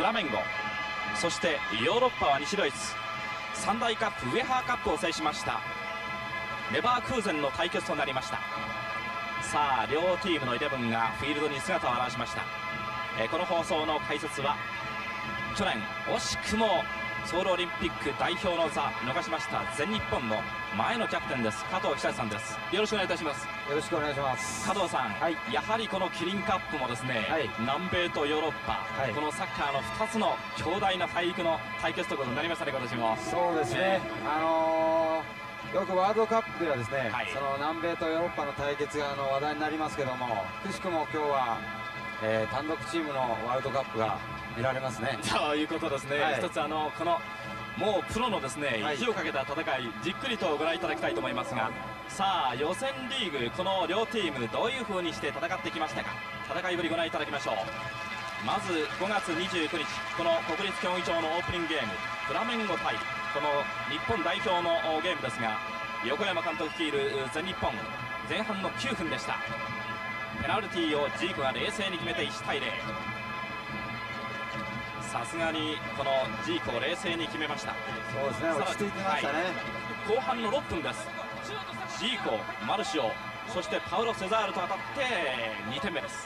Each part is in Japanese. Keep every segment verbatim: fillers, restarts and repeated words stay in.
ラメンゴ、そしてヨーロッパは西ドイツ、三大カップウェハーカップを制しましたレバークーゼンの対決となりました。さあ両チームのイレブンがフィールドに姿を現しました。えー、この放送の解説は去年惜しくもソウルオリンピック代表の座逃しました全日本の前のキャプテンです、加藤久志さんです。よろしくお願いいたします。 よろしくお願いします。 加藤さん、はい、やはりこのキリンカップもですね、はい、南米とヨーロッパ、はい、このサッカーのふたつの強大な大陸の対決ということになりましたね、今年も。 そうですね、ね、あのー、よくワールドカップではですね、はい、その南米とヨーロッパの対決があの話題になりますけども、くしくも今日は、えー、単独チームのワールドカップが見られますね。 ということですね、はい、一つあのこのもうプロのですね、はい、意地をかけた戦い、じっくりとご覧いただきたいと思いますが、さあ予選リーグ、この両チームどういう風にして戦ってきましたか。戦いぶりご覧いただきましょう。まずごがつにじゅうくにち、この国立競技場のオープニングゲーム、フラメンゴ対この日本代表のゲームですが、横山監督率いる全日本、前半のきゅうふんでした。ペナルティーをジーコが冷静に決めていちたいゼロ。さすがにこのジーコを冷静に決めました。 そうですね、落ち着いてましたね。はい、 後半のろっぷんです。ジーコ、マルシオ、そしてパウロ・セザールと当たってにてんめです。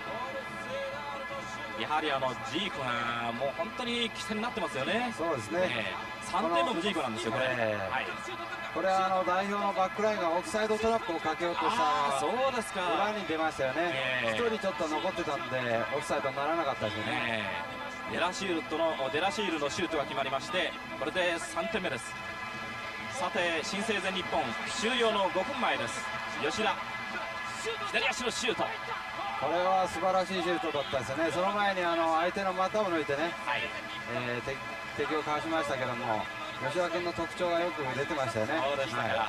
やはりあのジーコがもう本当に起点になってますよね。 そうですね、えー、さんてんめもジーコなんですよこれ。えーはい、 これはあの代表のバックラインがオフサイドトラップをかけようとしたそうですか裏に出ましたよね。ひとりちょっと残ってたんでオフサイドにならなかったですよね。えーデラシールとのデラシールのシュートが決まりまして、これでさんてんめです。さて新生全日本終了のごふんまえです。吉田左足のシュート、 これは素晴らしいシュートだったですよね。その前にあの相手の股を抜いてね、はい、えー、敵をかわしましたけども、吉田君の特徴がよく出てましたよね。 そうでしたから、はい、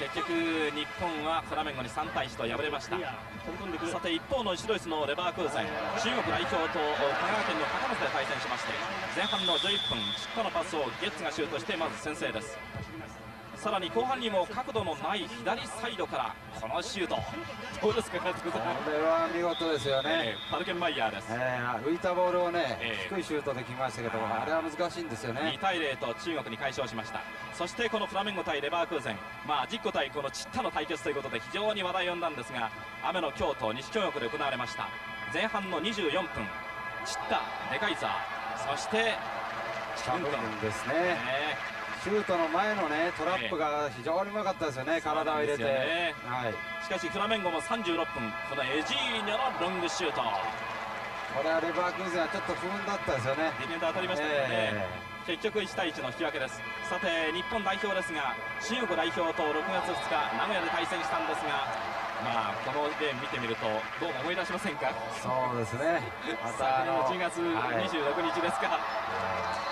結局日本はフラメンゴにさんたいいちと敗れました。さて一方の西ドイツのレバークーゼン、中国代表と香川県の高松で対戦しまして、前半のじゅういっぷん、シッカのパスをゲッツがシュートしてまず先制です。さらに後半にも角度のない左サイドからこのシュート、どうですか監督さん。 これは見事ですよね。 えー、パルケンマイヤーです。 えー、浮いたボールをね、えー、低いシュートできましたけど、あれは難しいんですよね。 にたいゼロと中国に快勝しました。そしてこのフラメンゴ対レバークーゼン、まあジッコ対このチッタの対決ということで非常に話題を呼んだんですが、雨の京都西京極で行われました。前半のにじゅうよんぷん、チッタ、デカイザー、そしてチャンピオンですね。えーシュートの前のねトラップが非常にうまかったですよね、えー、体を入れて、ね、はい、 しかしフラメンゴもさんじゅうろっぷん、このエジーニョのロングシュート、 これはレバークーゼンはちょっと不運だったですよね。 ディフェンダー当たりましたけどね、えー、結局いちたいいちの引き分けです。さて日本代表ですが、中国代表とろくがつふつか名古屋で対戦したんですが、まあこのゲーム見てみるとどうも思い出しませんか。 そうですね、またあのじゅうがつにじゅうろくにちですか、はい、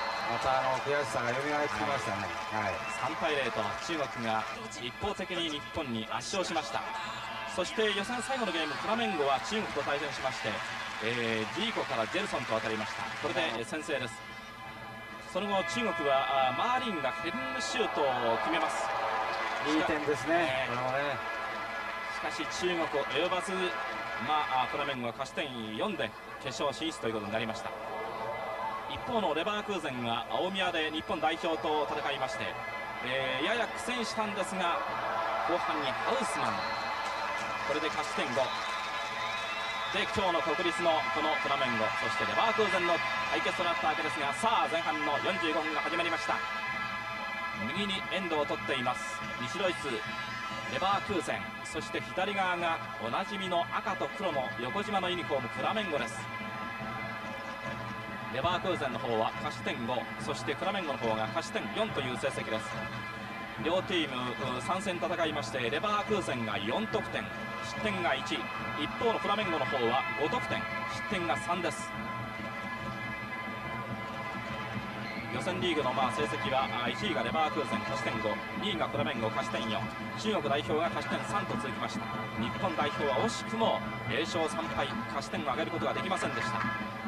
またあの悔しさが蘇ってきましたね。はい、 さんたいゼロと中国が一方的に日本に圧勝しました。そして予選最後のゲーム、フラメンゴは中国と対戦しまして、えー、ジーコからジェルソンと当たりました。これで先制です。その後中国はマーリンがヘディングシュートを決めます。 いい点ですね。 しかし中国を及ばず、まあ、フラメンゴは勝ち点よんで決勝進出ということになりました。一方のレバークーゼンは大宮で日本代表と戦いまして、えー、やや苦戦したんですが、後半にハウスマン、これで勝ち点ごで、今日の国立のこのフラメンゴ、そしてレバークーゼンの対決となったわけですが、さあ前半のよんじゅうごふんが始まりました。右にエンドを取っています西ドイツレバークーゼン、そして左側がおなじみの赤と黒の横縞のユニフォームフラメンゴです。レバークーゼンの方は勝ち点ご、そしてフラメンゴの方が勝ち点よんという成績です。両チームさん戦戦いまして、レバークーゼンがよんとくてん、失点がいち、一方のフラメンゴの方はごとくてん、失点がさんです。予選リーグのまあ成績はいちいがレバークーゼン勝ち点ご、にいがフラメンゴ勝ち点よん、中国代表が勝ち点さんと続きました。日本代表は惜しくもゼロしょうさんぱい、勝ち点を上げることができませんでした。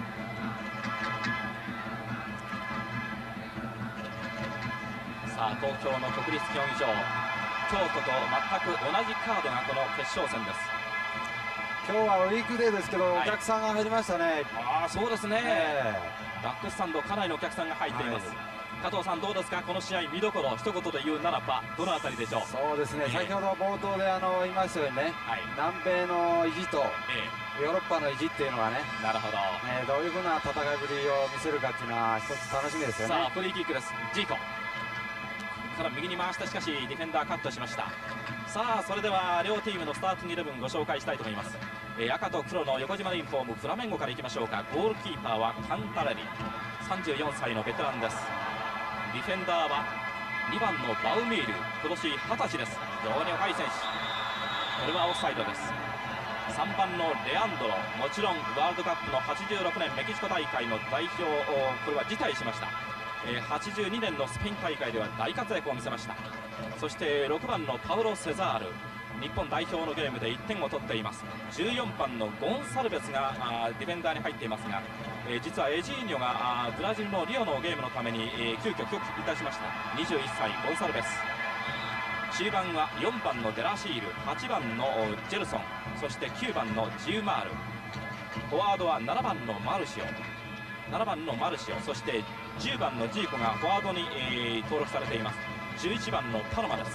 さあ東京の国立競技場、京都と全く同じカードがこの決勝戦です。 今日はウィークデーですけど、はい、お客さんが入りましたね。 ああ、そうですね、えー、バックスタンドかなりのお客さんが入っています、はい、加藤さんどうですか、この試合見どころ一言で言うならばどのあたりでしょう。 そうですね、えー、先ほど冒頭であの言いましたようにね、はい、南米の意地と、えー、ヨーロッパの意地っていうのがね、 なるほど、 えー、どういうふうな戦いぶりを見せるかっていうのは一つ楽しみですよね。 さあフリーキックです。ジーコから右に回して、しかしディフェンダーカットしました。さあそれでは両チームのスターティングイレブンご紹介したいと思います。えー、赤と黒の横縞のユニフォームフラメンゴからいきましょうか。ゴールキーパーはカンタレリ、さんじゅうよんさいのベテランです。ディフェンダーはにばんのバウミール、今年はたちです。非常に若い選手、これはオフサイドです。さんばんのレアンドロ、もちろんワールドカップのはちじゅうろくねんメキシコ大会の代表をこれは辞退しました。えー、はちじゅうにねんのスペイン大会では大活躍を見せました。そしてろくばんのパウロ・セザール、日本代表のゲームでいってんを取っています。じゅうよんばんのゴンサルベスがあディフェンダーに入っていますが、えー、実はエジーニョがあブラジルのリオのゲームのために、えー、急遽帰国いたしました。にじゅういっさいゴンサルベス。中盤はよんばんのデラシール、はちばんのジェルソン、そしてきゅうばんのジウマール。フォワードはななばんのマルシオ、ななばんのマルシオ、そしてじゅうばんのジーコがフォワードに、えー、登録されています。じゅういちばんのパノマです。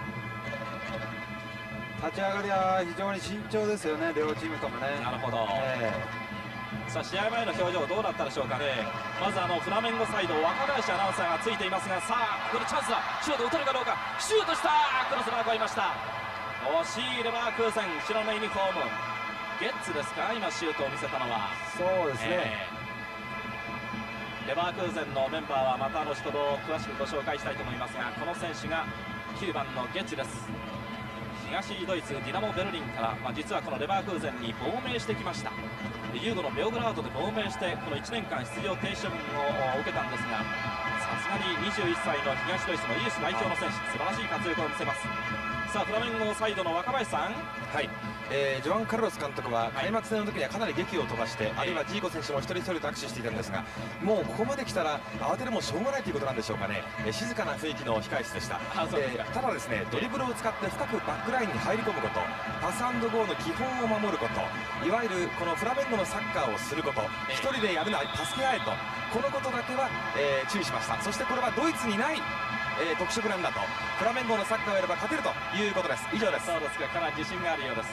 立ち上がりは非常に慎重ですよね、両チームともね。 なるほど、えー、さあ試合前の表情どうだったでしょうかね。まずあのフラメンゴサイド、若林アナウンサーがついていますが、さあここでチャンスだ、シュート打てるかどうか、シュートした、クロスバー越えました。惜しいレバークーゼン、白のユニフォーム、ゲッツですか、今シュートを見せたのは。 そうですね、 えー、レバークーゼンのメンバーはまた後ほど詳しくご紹介したいと思いますが、この選手がきゅうばんのゲッツです。東ドイツディナモベルリンから、まあ、実はこのレバークーゼンに亡命してきました。ユーゴのベオグラードで亡命してこのいちねんかん出場停止処分を受けたんですが、さすがににじゅういっさいの東ドイツのユース代表の選手、素晴らしい活躍を見せます。さあフラメンゴサイドの若林さん、 はい、えー、ジョアン・カルロス監督は開幕戦の時にはかなり檄を飛ばして、はい、あるいはジーコ選手も一人一人と握手していたんですが、もうここまで来たら慌てるもしょうがないということなんでしょうかね。えー、静かな雰囲気の控室でした。えー、ただですね、ドリブルを使って深くバックラインに入り込むこと、パス&ゴーの基本を守ること、いわゆるこのフラメンゴのサッカーをすること、一人でやるな、助け合えと、このことだけは、えー、注意しました。そしてこれはドイツにないえー、特色なんだと、フラメンゴのサッカーをやれば勝てるということです。以上です。 そうですか、かなり自信があるようです。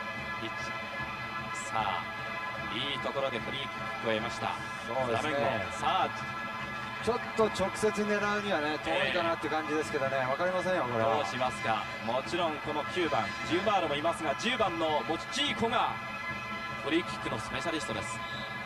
さあいいところでフリーキックを得ました。 そうですね、フラメンゴ、さあちょっと直接狙うにはね遠いかなっていう感じですけどね、分かりませんよこれは。 どうしますか。もちろんこのきゅうばんジューマールもいますが、じゅうばんのモチチーコがフリーキックのスペシャリストです。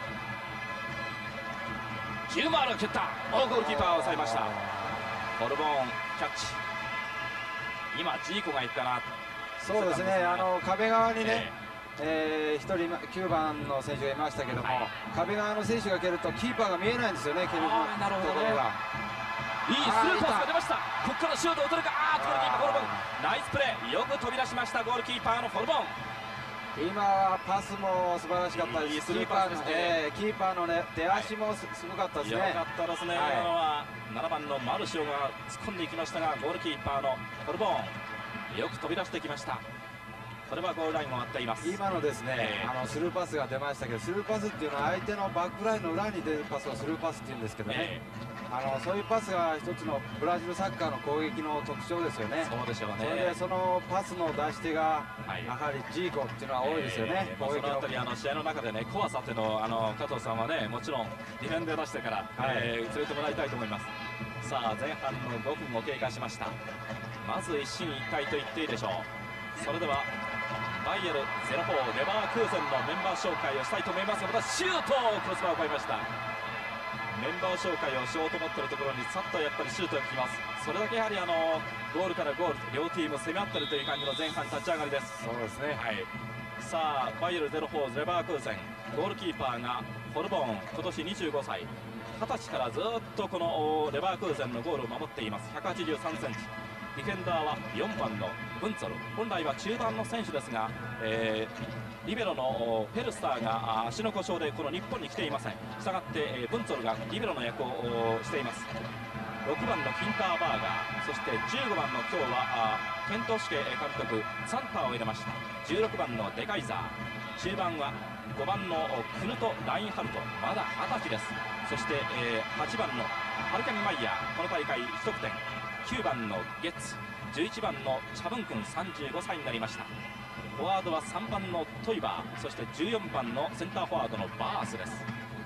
ジューマールが蹴った、ゴールキーパーを抑えました。ホルボーンキャッチ、今ジーコがいったな。 そうですね、あの壁側にね、えー、ひとりきゅうばんの選手がいましたけども、はい、壁側の選手が蹴るとキーパーが見えないんですよね、蹴るところが。 いいスルーパスが出ました。ここからシュートを打てるか。あー、ゴールキーパーホルボン、ナイスプレー、よく飛び出しましたゴールキーパーのホルボン。 今はパスも素晴らしかったです。いいスルーパスですね。えー、キーパーの、ね、出足も す, すごかったですね。 よかったですね、はい、今のはななばんのマルシオが突っ込んでいきましたが、ゴールキーパーのホルボンよく飛び出してきました。これはゴールラインを割っています。 今のですね、えー、あのスルーパスが出ましたけど、スルーパスっていうのは相手のバックラインの裏に出るパスをスルーパスっていうんですけどね、えー、あのそういうパスが一つのブラジルサッカーの攻撃の特徴ですよね。 そうでしょうね。 それでそのパスの出し手がやはりジーコっていうのは多いですよね。 えー、そのあたりあの試合の中でね、怖さっていうのをあの加藤さんはね、もちろんディフェンで出してから、はい、えー、連れてもらいたいと思います。さあ前半のごふんを経過しました。まず一進一退と言っていいでしょう。それではバイエルゼロフォーレバークーゼンのメンバー紹介をしたいと思いますが、またシュートをクロスバーを越えました。メンバー紹介をしようと思っているところにさっとやっぱりシュートが来ます。それだけやはりあのゴールからゴール両チーム攻め合っているという感じの前半立ち上がりです。 そうですね、 はい、さあバイエルゼロフォーレバークーゼン、ゴールキーパーがホルボーン、今年にじゅうごさい、はたちからずっとこのレバークーゼンのゴールを守っています。ひゃくはちじゅうさんセンチ、ディフェンダーはよんばんのブンツォル、本来は中盤の選手ですが、えー、リベロのフェルスターが足の故障でこの日本に来ていません。したがって、えー、ブンツォルがリベロの役をしています。ろくばんのキンターバーガー、そしてじゅうごばんの今日はケント・シケ監督サンターを入れました。じゅうろくばんのデカイザー、 中盤はごばんのクヌト・ラインハルト、まだはたちです。そして、えー、はちばんのハルケン・マイヤー、この大会いち得点。きゅうばんのゲッツ、じゅういちばんのチャブン君、さんじゅうごさいになりました。フォワードはさんばんのトイバー、そしてじゅうよんばんのセンターフォワードのバースです。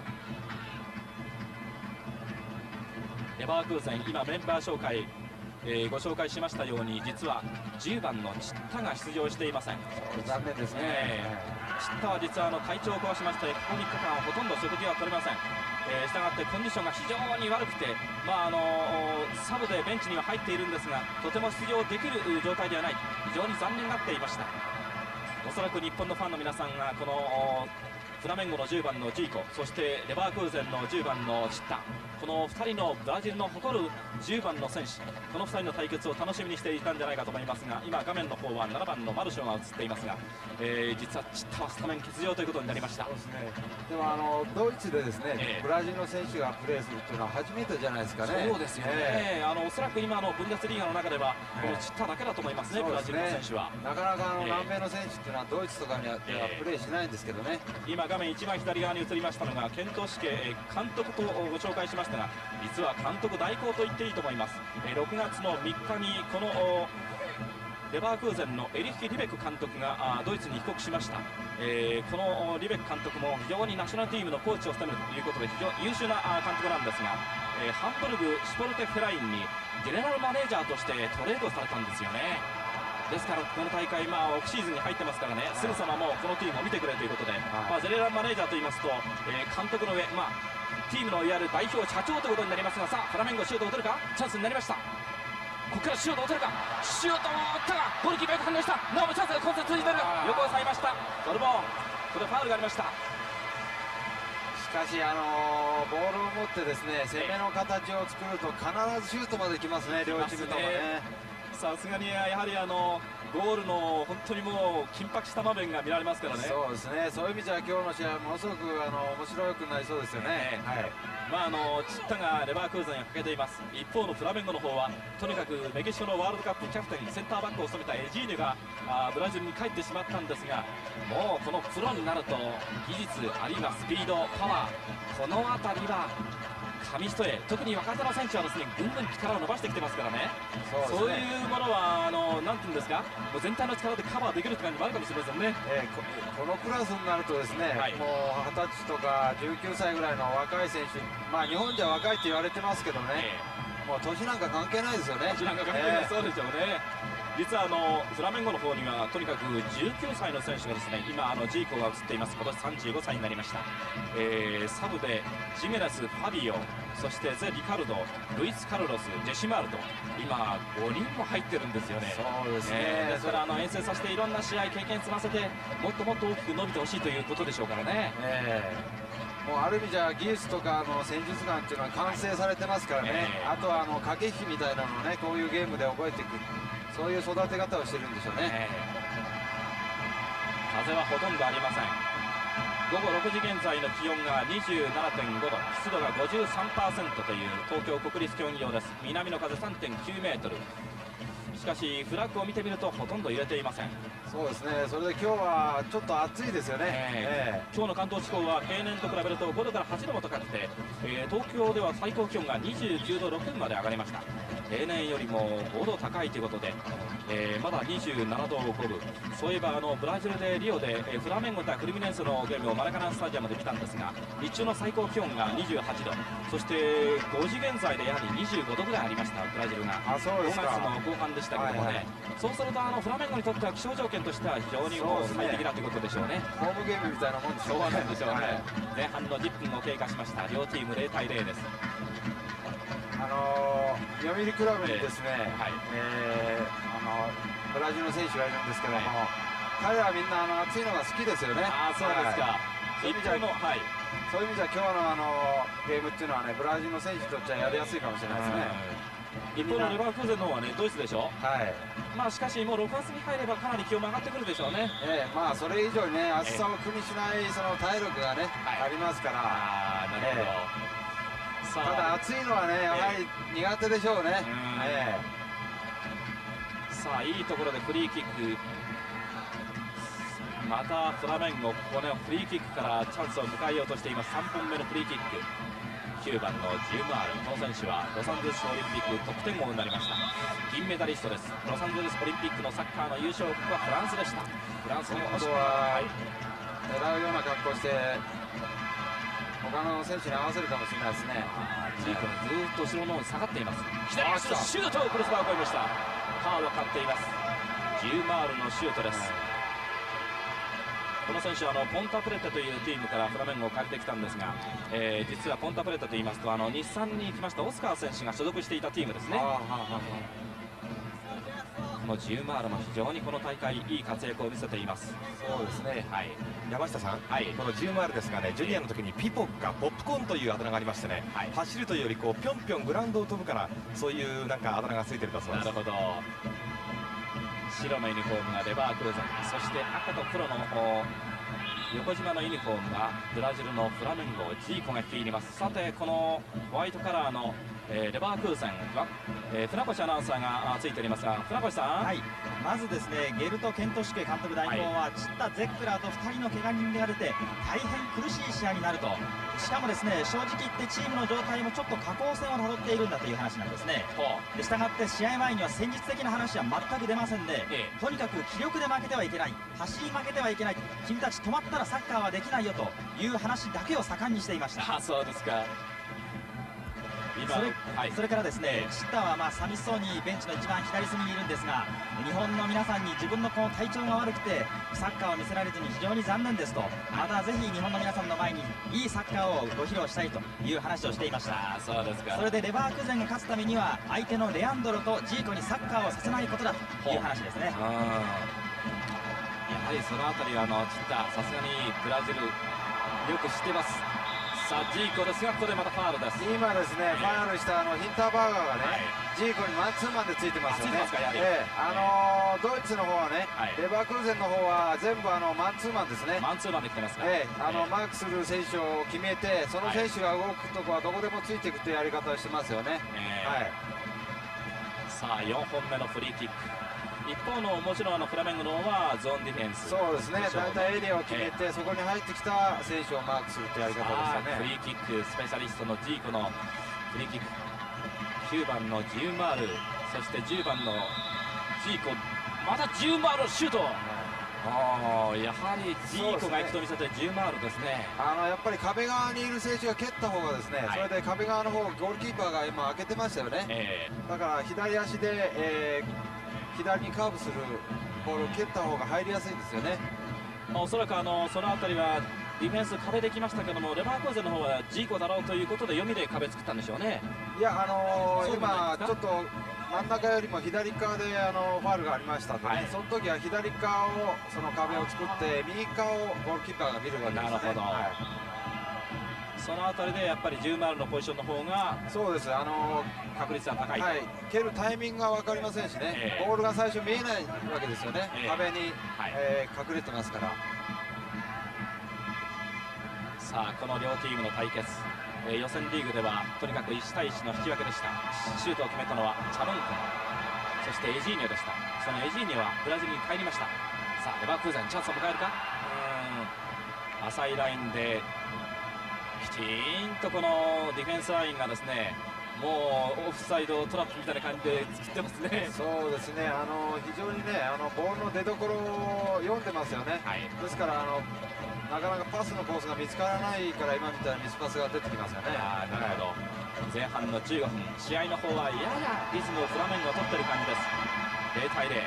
レバークーゼン、今メンバー紹介、えー、ご紹介しましたように、実はじゅうばんのチッタが出場していません。 残念ですね、 えー、チッタは実はあの体調を壊しまして、ここみっかかんほとんど食事は取れません。えー、したがってコンディションが非常に悪くて、まああのー、サブでベンチには入っているんですが、とても出場できる状態ではない、非常に残念がっていました。おそらく日本のファンの皆さんがこのフラメンゴのじゅうばんのジーコ、そしてレバークーゼンのじゅうばんのチッタ、このふたりのブラジルの誇るじゅうばんの選手、このふたりの対決を楽しみにしていたんじゃないかと思いますが、今画面の方はななばんのマルショが映っていますが、えー、実はチッタはスタメン欠場ということになりました。 そうですね、でもあのドイツでですね、えー、ブラジルの選手がプレーするというのは初めてじゃないですかね。 そうですよね、えー、あのおそらく今のブンデスリーガの中では、このチッタだけだと思いますね、ブラジルの選手は。 なかなかあの南米の選手っていうのはドイツとかにはプレーしないんですけどね。 今画面一番左側に映りましたのがケント・シケ監督とご紹介しましたが、実は監督代行と言っていいと思います。ろくがつのみっかにこのレバークーゼンのエリヒ・リベク監督がドイツに帰国しました。えー、このリベク監督も非常にナショナルチームのコーチを務めるということで非常に優秀な監督なんですが、えー、ハンブルグシュポルテフェラインにジェネラルマネージャーとしてトレードされたんですよね。ですからこの大会、まあ、オフシーズンに入ってますからね、すぐさまもうこのチームを見てくれということで、まあ、ジェネラルマネージャーといいますと、えー、監督の上、まあ、チームのいわゆる代表社長ということになりますが、さあフラメンゴシュートを打てるか、チャンスになりました。ここからシュートを打てるか、シュートを打ったがゴールキーパーよく反応した、なおもチャンスがコンセントに出る、横を抑えました、ドルボーン、これファウルがありました。 しかし、あのー、ボールを持ってですね攻めの形を作ると必ずシュートまで来ますね、両チームともね。 さすがにやはりあのゴールの本当にもう緊迫した場面が見られますからね。 そうですね、そういう意味じゃ今日の試合はものすごくあの面白くなりそうですよね。はい、 まああのチッタがレバークーゼンをかけています。一方のフラメンゴの方はとにかくメキシコのワールドカップキャプテンセンターバックを務めたエジーニョがあブラジルに帰ってしまったんですが、もうこのプロになると技術あるいはスピードパワー、この辺りは紙一重、特に若手の選手はですねぐんぐん力を伸ばしてきてますからね。そう、ね、そういうものはあのなんていうんですか、もう全体の力でカバーできるって感じもあるかもしれませんね。 えー、こ, このクラスになるとですね、はい、もうはたちとかじゅうきゅうさいぐらいの若い選手、まあ日本じゃ若いって言われてますけどね、えー、もう年なんか関係ないですよね。 年なんか関係ない、えー、そうでしょうね。実はあのフラメンゴの方にはとにかくじゅうきゅうさいの選手がですね、今あのジーコが映っています。今年さんじゅうごさいになりました。えー、サブでジメネス、ファビオ、そしてゼ・リカルド、ルイス・カルロス、ジェシマールと今ごにんも入ってるんですよね。 そうですね、 えー、ですからあの遠征させていろんな試合経験積ませてもっともっと大きく伸びてほしいということでしょうからね。 えー、もうある意味じゃ技術とかの戦術眼っていうのは完成されてますからね、えー、あとはあの駆け引きみたいなのをねこういうゲームで覚えていく、そういう育て方をしてるんでしょうね。えー、風はほとんどありません。ごごろくじ現在の気温が にじゅうななてんごど、湿度が ごじゅうさんパーセント という東京国立競技場です。南の風 さんてんきゅうメートル。しかしフラッグを見てみるとほとんど揺れていません。 そうですね、それで今日はちょっと暑いですよね。 えーえー、今日の関東地方は平年と比べるとごどからはちども高くて、えー、東京では最高気温がにじゅうきゅうどろくぶまで上がりました。例年よりもごど高いということで、えー、まだにじゅうななどごぶ。そういえばあのブラジルでリオで、えー、フラメンゴ対フルミネンスのゲームをマラカナンスタジアムで見たんですが、日中の最高気温がにじゅうはちど、そしてごじ現在でやはりにじゅうごどぐらいありました、ブラジルが。 あ、そうですか。 ごがつの後半でしたけどもね、はいはい、そうするとあのフラメンゴにとっては気象条件としては非常にもう最適だということでしょうね。 ホームゲームみたいなもんでしょうね。 そうなんでしょうね。はい、前半のじゅっぷんを経過しました。両チームゼロたいゼロです。 あのー、読売クラブにですね、えーはいえー、あのブラジルの選手がいるんですけども、はい、彼はみんなあの暑いのが好きですよね。 あ、そうですか。はい、一方の、はい、 そういう意味じゃ今日のあのゲームっていうのはね、ブラジルの選手にとってはやりやすいかもしれないですね。 一方のレバークーゼンの方はねドイツでしょ。 はい。 まあしかしもうろくがつに入ればかなり気温も上がってくるでしょうね。 ええ、まあそれ以上にね暑さを苦にしないその体力がね、はい、ありますから。 ああ、なるほど。 えー、ただ暑いのはねやはり苦手でしょうね。えー、さあいいところでフリーキック。 またフラメンゴ、ここねフリーキックからチャンスを迎えようとしています。さんぼんめのフリーキック、きゅうばんのジューマール、この選手はロサンゼルスオリンピック得点王になりました。銀メダリストです。ロサンゼルスオリンピックのサッカーの優勝国はフランスでした。フランスに今度は狙うような格好して他の選手に合わせるかもしれないですね。 ジーコずーっと後ろの方に下がっています。左足のシュートをクロスバーを越えました。カードを勝っています。ジューマールのシュートです。この選手はあのポンタプレタというチームからフラメンゴを借りてきたんですが、えー、実はポンタプレタといいますとあの日産に行きましたオスカー選手が所属していたチームですね。このジューマールも非常にこの大会いい活躍を見せています。 そうですね、はい、山下さん、はい、このジューマールですがね、ジュニアの時にピポッカ、ポップコーンというあだ名がありましてね、はい、走るというよりこうぴょんぴょんグラウンドを飛ぶからそういうなんかあだ名がついてるんだそうです。 なるほど。白のユニフォームがレバークルーゼン、そして赤と黒の横縞のユニフォームがブラジルのフラメンゴ、ジーコが率います。さてこのホワイトカラーの、えー、レバークーゼンは、えー、船越アナウンサーがついておりますが、船越さん、 はい、まずですねゲルト・ケントシュケ監督代行は、はい、チッタ・ゼックラーとふたりの怪我人が出て大変苦しい試合になると、しかもですね正直言ってチームの状態もちょっと下降線をたどっているんだという話なんですね。でしたがって試合前には戦術的な話は全く出ませんで、ええ、とにかく気力で負けてはいけない、走り負けてはいけない、君たち止まったらサッカーはできないよという話だけを盛んにしていました。 あ、そうですか。 それ、はい、それからですね、シッターはまあ寂しそうにベンチの一番左隅にいるんですが、日本の皆さんに自分のこの体調が悪くてサッカーを見せられずに非常に残念ですと、またぜひ日本の皆さんの前にいいサッカーをご披露したいという話をしていました。 あ、そうですか。 それでレバークーゼンが勝つためには相手のレアンドロとジーコにサッカーをさせないことだという話ですね。やはりそのあたりはあのチッター、さすがにブラジルよく知ってます。さあジーコですが、ここでまたファールです。 今ですね、ファールしたあのヒンターバーガーがね、はい、ジーコにマンツーマンでついてますよね。ええ、あのー、ドイツの方はね、はい、レバークーゼンの方は全部あのマンツーマンですね。 マンツーマンで来てますか。 ええ、あの、ええ、マークする選手を決めて、その選手が動くとこはどこでもついていくというやり方をしてますよね。ええ、はい。 さあよんほんめのフリーキック。一方のもちろんあのフラメンゴの方はゾーンディフェンス。 そうですね、大体エリアを決めて、えー、そこに入ってきた選手をマークするというやり方でしたね。 フリーキックスペシャリストのジーコのフリーキック、きゅうばんのジューマール、そしてじゅうばんのジーコ、またジューマールシュート。ああ、やはりジーコが行くと見せてジューマールですね。 あのやっぱり壁側にいる選手が蹴った方がですね、はい、それで壁側の方ゴールキーパーが今開けてましたよね。えー、だから左足で、えー左にカーブするボールを蹴った方が入りやすいんですよね。 おそらくあのその辺りはディフェンス壁できましたけども、レバークーゼンの方はジーコだろうということで読みで壁作ったんでしょうね。 いや、あのー、今ちょっと真ん中よりも左側であのファウルがありましたんでね、はい、その時は左側をその壁を作って右側をゴールキーパーが見るわけですね。なるほど、はい、 その辺りでやっぱりじゅうマールのポジションの方がそうです、あのー、確率は高い、 はい、蹴るタイミングが分かりませんしね、えー、ボールが最初見えないわけですよね、えー、壁に、はい、えー、隠れてますから。 さあこの両チームの対決、えー、予選リーグではとにかくいちたいいちの引き分けでした。シュートを決めたのはチャロンコ、そしてエジーニョでした。そのエジーニョはブラジルに帰りました。さあレバークーゼンチャンスを迎えるか。うーん、浅いラインできちんとこのディフェンスラインがですね、もうオフサイドトラップみたいな感じで作ってますね。 そうですね、あの非常にね、あのボールの出所を読んでますよね。はい、ですからあのなかなかパスのコースが見つからないから今みたいなミスパスが出てきますよね。 あ、なるほど、はい、前半のじゅうごふん、試合の方はややリズムをフラメンゴが取ってる感じです。ゼロたいゼロ、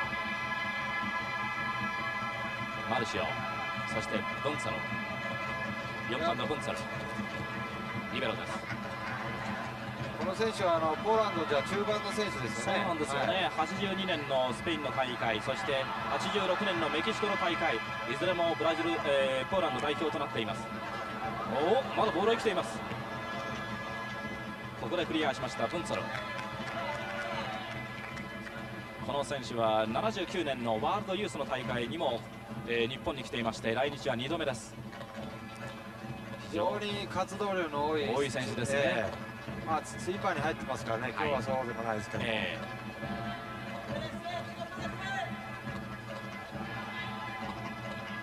マルシオ、そしてゴンサロ、よんばんのゴンサロ、リベロです。 この選手はあのポーランドじゃ中盤の選手ですよね。 そうなんですよね、はい、はちじゅうにねんのスペインの大会、そしてはちじゅうろくねんのメキシコの大会、いずれもブラジル、えー、ポーランド代表となっています。おお、まだボールが来ています。ここでクリアしましたトンツァロ。この選手はななじゅうきゅうねんのワールドユースの大会にも、えー、日本に来ていまして、来日はにどめです。 非常に活動量の多い多い選手ですね。えーまあ、スイーパーに入ってますからね、今日はそうでもないですけど、はい、えー、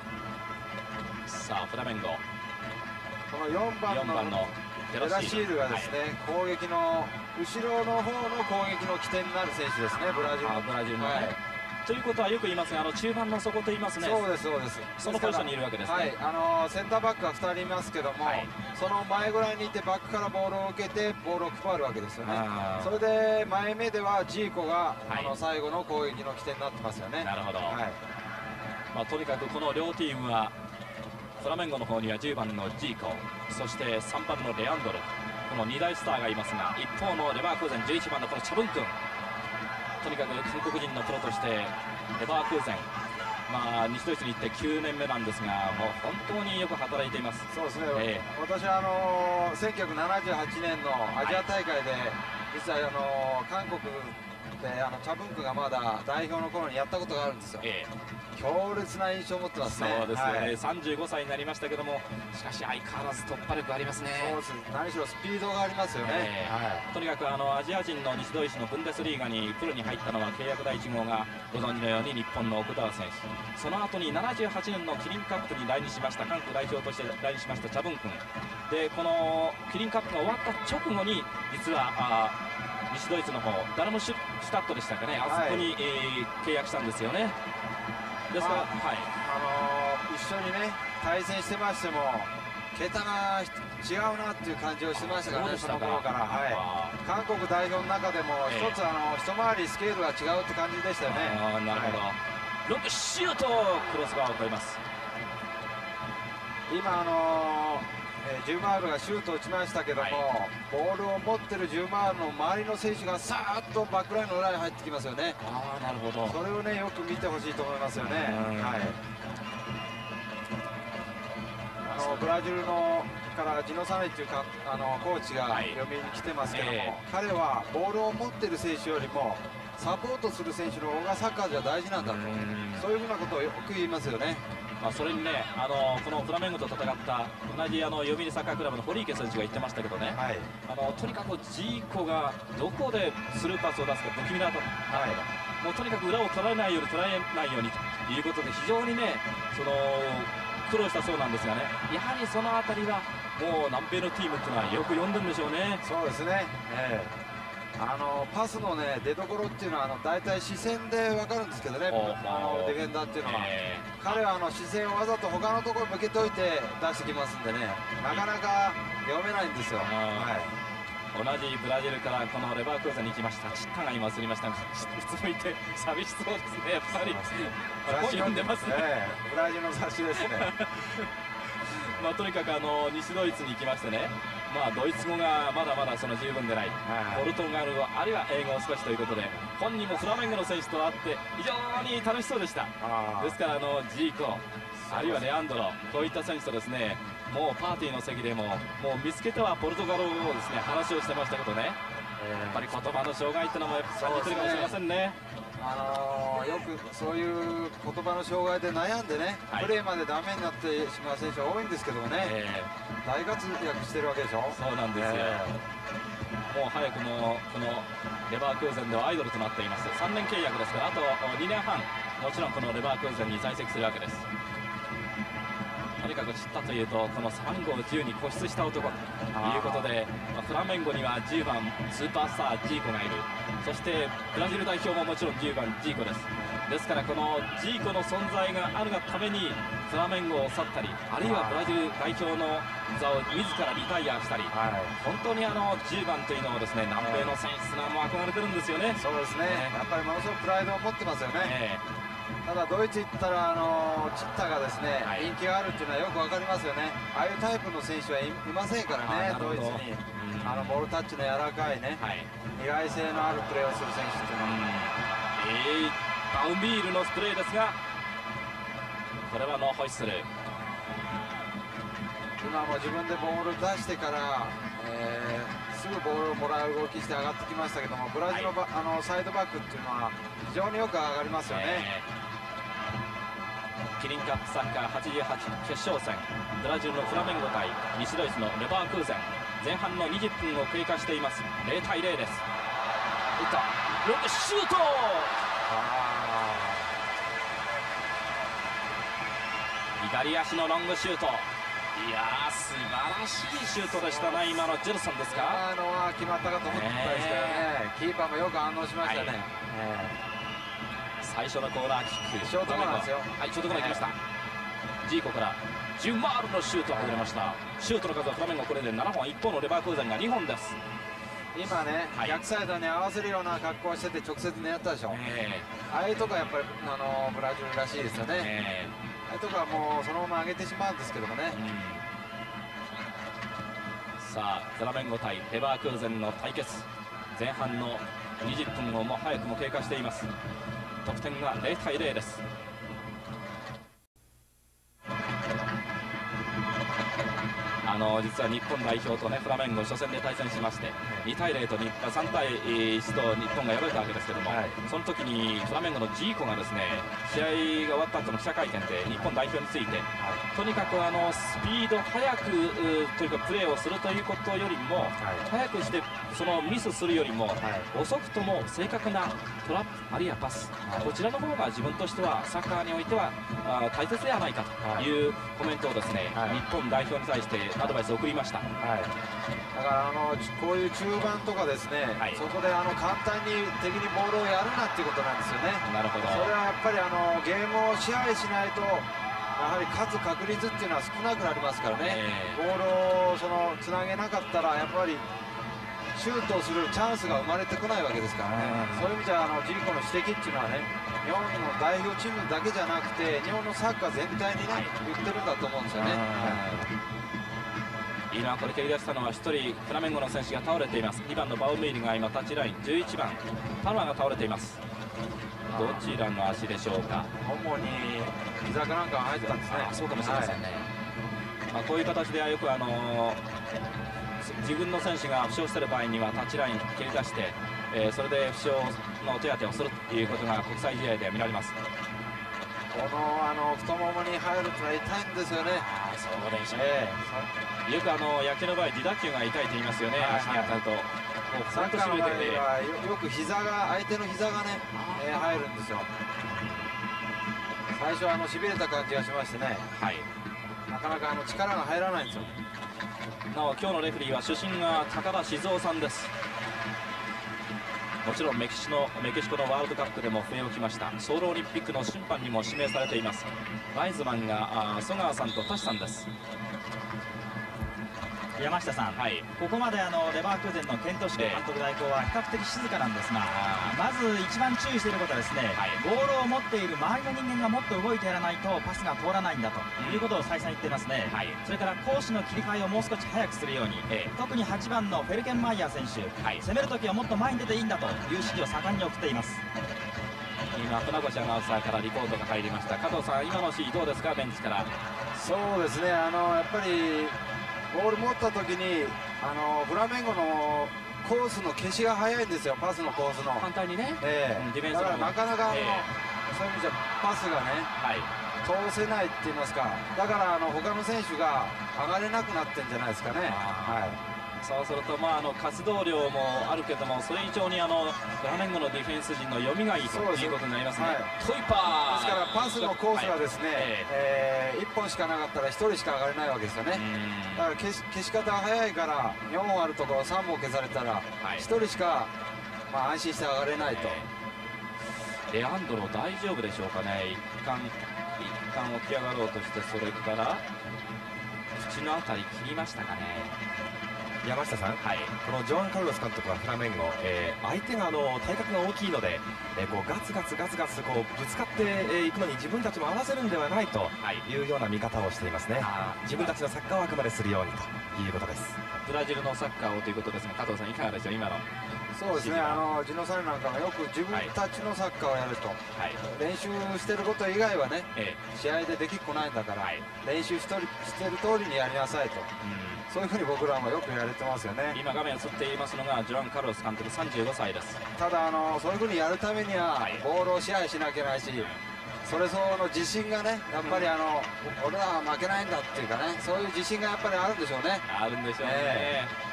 さあフラメンゴ、 このよんばんのよんばんのデラシールがですね、はい、攻撃の後ろの方の攻撃の起点になる選手ですね、ブラジルの。 ブラジルのね、 はい、 ということはよく言いますが、あの中盤の底と言いますね。 そうですそうです。 そのポジションにいるわけですね。 はい、あのセンターバックがふたりいますけども、はい、その前ぐらいにいてバックからボールを受けてボールを配るわけですよね。それで前目ではジーコが、はい、あの最後の攻撃の起点になってますよね。 なるほど。 はい、 まあ、とにかくこの両チームはフラメンゴの方にはじゅうばんのジーコ、そしてさんばんのレアンドロ、このに大スターがいますが、一方のレバークーゼンじゅういちばんのこのチャブン君、とにかく韓国人のプロとしてレバークーゼン、まあ、西ドイツに行ってきゅうねんめなんですが、もう本当によく働いています。 そうですね、えー、私はあのせんきゅうひゃくななじゅうはちねんのアジア大会で、はい、実はあの韓国であのチャブンクがまだ代表の頃にやったことがあるんですよ。えー強烈な印象を持ってますね。 そうですね、はい、さんじゅうごさいになりましたけども、しかし相変わらず突破力ありますね。 そうです、何しろスピードがありますよね。えーはい、 とにかくあのアジア人の西ドイツのブンデスリーガにプロに入ったのは契約第いち号がご存知のように日本の奥田選手、その後にななじゅうはちねんのキリンカップに来日しました韓国代表として来日しましたチャブン君で、このキリンカップが終わった直後に実はあ西ドイツの方ダルムシュタットでしたかね、あそこに、はい、えー、契約したんですよね。ですから、はい、 あのー、一緒にね対戦してましても桁が違うなっていう感じをしてましたからね、その頃から、はい、韓国代表の中でも一つ、えー、あの一回りスケールが違うって感じでしたよね。 あ、なるほど、はい、ロングシュート、クロスバーを越えます。 今あのーえー、ジューマールがシュートを打ちましたけども、はい、ボールを持ってるジューマールの周りの選手がさーっとバックラインの裏に入ってきますよね。 あ、なるほど、 それをねよく見てほしいと思いますよね。はい、あのブラジルのからジノサネっていうかあのコーチが読みに来てますけども、はい、えー、彼はボールを持ってる選手よりもサポートする選手の方がサッカーじゃ大事なんだと、そういうふうなことをよく言いますよね。 まあそれにね、あのこのフラメンゴと戦った同じあの読売サッカークラブの堀池選手が言ってましたけどね、はい、あのとにかくジーコがどこでスルーパスを出すか不気味だと、はい、もうとにかく裏を取られないように取られないようにということで非常にねその苦労したそうなんですがね、やはりそのあたりはもう南米のチームっていうのはよく読んでるんでしょうね。 そうですね、えーあのパスの、ね、出どころっていうのはあの大体視線で分かるんですけどね、あのディフェンダーっていうのは、えー、彼はあの視線をわざと他のところに向けておいて出してきますんでね、なかなか読めないんですよ。はい、 同じブラジルからこのレバークーゼンに来ましたチッタが今映りましたが、うつむいて寂しそうですね、やっぱり本読んでますね、 えー、ブラジルの雑誌ですね。 まあとにかくあの西ドイツに行きましてね、まあ、ドイツ語がまだまだその十分でない、ポルトガル語あるいは英語を少しということで、本人もフラメンゴの選手と会って非常に楽しそうでした。ですからあのジーコあるいはレアンドロ、こういった選手とですねもうパーティーの席でももう見つけてはポルトガル語をですね話をしてましたけどね、えー、やっぱり言葉の障害っていうのもやっぱり感じてるかもしれませんね。 あのー、よくそういう言葉の障害で悩んでね、はい、プレーまでダメになってしまう選手が多いんですけどもね、えー、大活躍してるわけでしょ。 そうなんですよ、えー、もう早くもこのレバークーゼンではアイドルとなっています。さんねん契約ですから、あとにねんはんもちろんこのレバークーゼンに在籍するわけです。とにかく知ったというとこのさんごうじゅうに固執した男ということで、まあ、フラメンゴにはじゅうばんスーパースタージーコがいる、そしてブラジル代表ももちろんじゅうばんジーコです。ですからこのジーコの存在があるがためにフラメンゴを去ったり、あるいはブラジル代表の座を自らリタイアしたり、はい、本当にあのじゅうばんというのをですね南米の選手がもう憧れてるんですよね。 そうですね、ね、やっぱりものすごくプライドを持ってますよね。えーただドイツ行ったらあのチッタがですね、はい、人気があるっていうのはよくわかりますよね。ああいうタイプの選手はいませんからね、ドイツに、うん、あのボールタッチの柔らかいね、はい、意外性のあるプレーをする選手っていうのは、うんえー、バウンビールのスプレーですが、これはノーホイッスル。 今も自分でボール出してから、えー、すぐボールをもらう動きして上がってきましたけども、ブラジルの、はい、あのサイドバックっていうのは非常によく上がりますよね。えー、キリンカップサッカーはちじゅうはち決勝戦、ブラジルのフラメンゴ対西ドイツのレバークーゼン、前半のにじゅっぷんを経過しています。ゼロたいゼロです。打ったロングシュート、あ左足のロングシュート、いやー素晴らしいシュートでしたね。今のジェルソンですか。 今のは決まったかと思ったんですけどね、キーパーもよく反応しましたね。はい、 最初のコーナーキック、 ショートコーナーですよ。 はい、ショートコーナー行きました。ジーコからジュマールのシュートが外れました。シュートの数はフラメンゴこれでななほん、一方のレバークーゼンがにほんです。 今ね、はい、逆サイドに合わせるような格好をしてて直接狙ったでしょ。えー、ああいうとこはやっぱりあのブラジルらしいですよね。えー、ああいうとこはもうそのまま上げてしまうんですけどもね。 うん、さあフラメンゴ対レバークーゼンの対決、前半のにじゅっぷんをもう早くも経過しています。得点がゼロたいゼロです。あの実は日本代表とねフラメンゴ初戦で対戦しまして、にたいゼロとさんたいいちと日本が敗れたわけですけども、はい、その時にフラメンゴのジーコがですね、試合が終わった後の記者会見で日本代表について、はい、とにかくあのスピード速くというかプレーをするということよりも、はい、速くしてそのミスするよりも、はい、遅くとも正確なトラップあるいはパス、はい、こちらの方が自分としてはサッカーにおいてはあ大切ではないかというコメントをですね、はい、日本代表に対してアドバイスを送りました。はい、 だからあのこういう中盤とかですね、はい、そこであの簡単に敵にボールをやるなっていうことなんですよね。 なるほど。 それはやっぱりあのゲームを支配しないとやはり勝つ確率っていうのは少なくなりますからね、えー、ボールをそのつなげなかったらやっぱりシュートをするチャンスが生まれてこないわけですからね、うん、そういう意味じゃあのジーコの指摘っていうのはね、日本の代表チームだけじゃなくて日本のサッカー全体にね、はい、言ってるんだと思うんですよね。 今これ蹴り出したのはひとりフラメンゴの選手が倒れています。にばんのバウメイリが今タッチライン、じゅういちばんパノアが倒れています。どちらの足でしょうか。 主に膝かなんかが入ったんですね。 そうかもしれませんね、はい、まあこういう形ではよくあのー、自分の選手が負傷している場合にはタッチライン蹴り出して、えー、それで負傷の手当てをするということが国際試合では見られます。 このあの太ももに入るとは痛いんですよね。 ああ、そうでしょう、えー、よくあの野球の場合自打球が痛いと言いますよね、はい、足に当たると。 サッカーの場合はよく膝が相手の膝がね、えー、入るんですよ。最初はあのしびれた感じがしましてね、はい、なかなかあの力が入らないんですよ。 なお今日のレフェリーは主審が高田静雄さんです。もちろんメキシのメキシコのワールドカップでも笛を吹きました。ソウルオリンピックの審判にも指名されています。ワイズマンが曽川さんとタシさんです。 山下さん、はい、ここまであのレバークーゼンのケントシケ監督代行は比較的静かなんですが、まず一番注意していることはですね、はい、ボールを持っている周りの人間がもっと動いてやらないとパスが通らないんだということを再三言っていますね、はい、それから攻守の切り替えをもう少し早くするように、ええ、特にはちばんのフェルケンマイヤー選手、はい、攻めるときはもっと前に出ていいんだという指示を盛んに送っています。 今船越アナウンサーからリポートが入りました。加藤さん、今の指示どうですか、ベンチから。 そうですね、あのやっぱりボール持った時にあのフラメンゴのコースの消しが早いんですよ、パスのコースの反対にね、 えー、ディフェンスだからなかなかあの、えー、そういう意味じゃパスがね、はい、通せないって言いますか、だからあの他の選手が上がれなくなってんじゃないですかね。はい、 そうすると、まあ、あの活動量もあるけども、それ以上にあのフラメンゴのディフェンス陣の読みがいいということになりますね。はい、トイパーですからパスのコースがですね、はい、えー、いっぽんしかなかったらひとりしか上がれないわけですよね。だから消し、消し方が早いからよんあるところさんぼん消されたらひとりしか、まあ、安心して上がれないと。 レアンドロ大丈夫でしょうかね。一旦一旦起き上がろうとして、それから口のあたり切りましたかね。 山下さん、はい、このジョアン・カルロス監督はフラメンゴ、えー、相手があの体格が大きいので、えー、こうガツガツガツガツこうぶつかってい、えー、くのに自分たちも合わせるんではないというような見方をしていますね。自分たちのサッカーをあくまでするようにということです。 ブラジルのサッカーをということですが、加藤さんいかがでしょう、今の。 そうですね、あのジノサルなんかがよく自分たちのサッカーをやると、はい、練習してること以外はね、ええ、試合でできっこないんだから、はい、練習してる通りにやりなさいと、うん、そういうふうに僕らもよくやれてますよね。 今画面映っていますのがジョアン・カルロス監督さんじゅうごさいです。 ただあのそういうふうにやるためには、はい、ボールを支配しなきゃいけないし、それ相応の自信がね、やっぱりあの、うん、俺らは負けないんだっていうかね、そういう自信がやっぱりあるんでしょうね。 あるんでしょうね、えー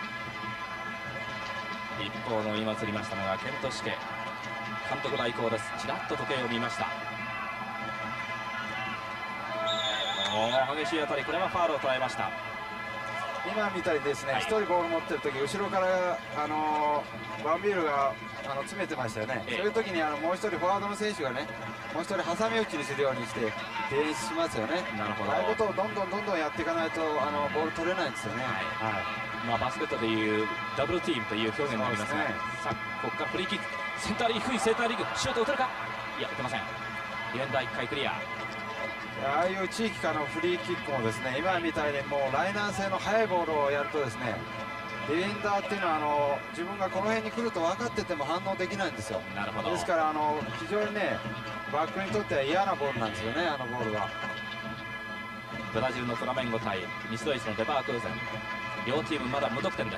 一方の今映りましたのがケント・シケ監督代行です。ちらっと時計を見ました。 お激しい当たり、これはファウルを捉えました。 今みたいにですね、 はい、 ひとりボール持ってる時後ろからあのバンビールがあの詰めてましたよね、ええ、そういう時にあのもう一人フォワードの選手がね、もう一人挟み撃ちにするようにしてディフェンスしますよね。なるほど。ああいうことをどんどんどんどんやっていかないとあのボール取れないんですよね。はい、はい、 まあ、バスケットでいうダブルティームという表現になりますが、ね、さあここからフリーキック、センターリーグ、低いセンターリーグ、シュート打てるか、いや打てません。ディフェンダーいっかいクリア。 ああいう地域からのフリーキックもですね、今みたいにもうライナー性の速いボールをやるとですね、ディフェンダーっていうのはあの自分がこの辺に来ると分かってても反応できないんですよ。なるほど。ですからあの非常にね、バックにとっては嫌なボールなんですよね、あのボールは。 ブラジルのフラメンゴ対西ドイツのレバークーゼン、両チームまだ無得点です。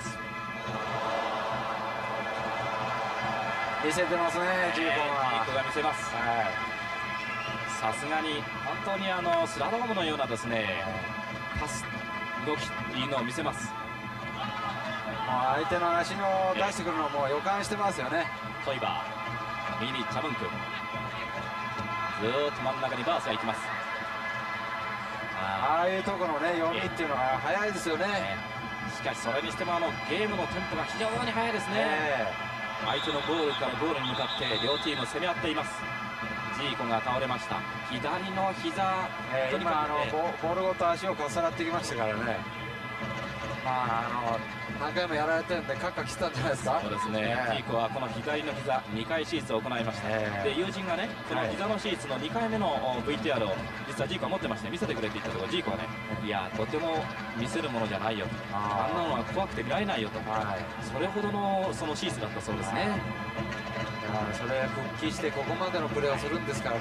見せてますね、ジーコが。 ジーコが見せます。はい、さすがに本当にあのスラロームのようなですね、パス動きいいのを見せます。 相手の足の出してくるのも予感してますよね。 トイバー、右にチャブンク、ずーっと真ん中にバースが行きます。 ああいうところのね読みっていうのが速いですよね。 しかしそれにしてもあのゲームのテンポが非常に速いですね。相手のゴールからゴールに向かって両チーム攻め合っています。ジーコが倒れました。左の膝、 えー、今あのボールごと足を重なってきましたからね。まああの何回もやられてるんでカッカ来てたんじゃないですか。 そうですね、えー、ジーコはこの左の膝にかい手術を行いました、えー、で友人がねこの膝の手術のにかいめの ブイティーアール を実はジーコは持ってまして見せてくれって言ったところ、ジーコはね、いやとても見せるものじゃないよと、あんなのは怖くて見られないよと、はい、それほどのその手術だったそうですね。 それ復帰してここまでのプレーをするんですからね。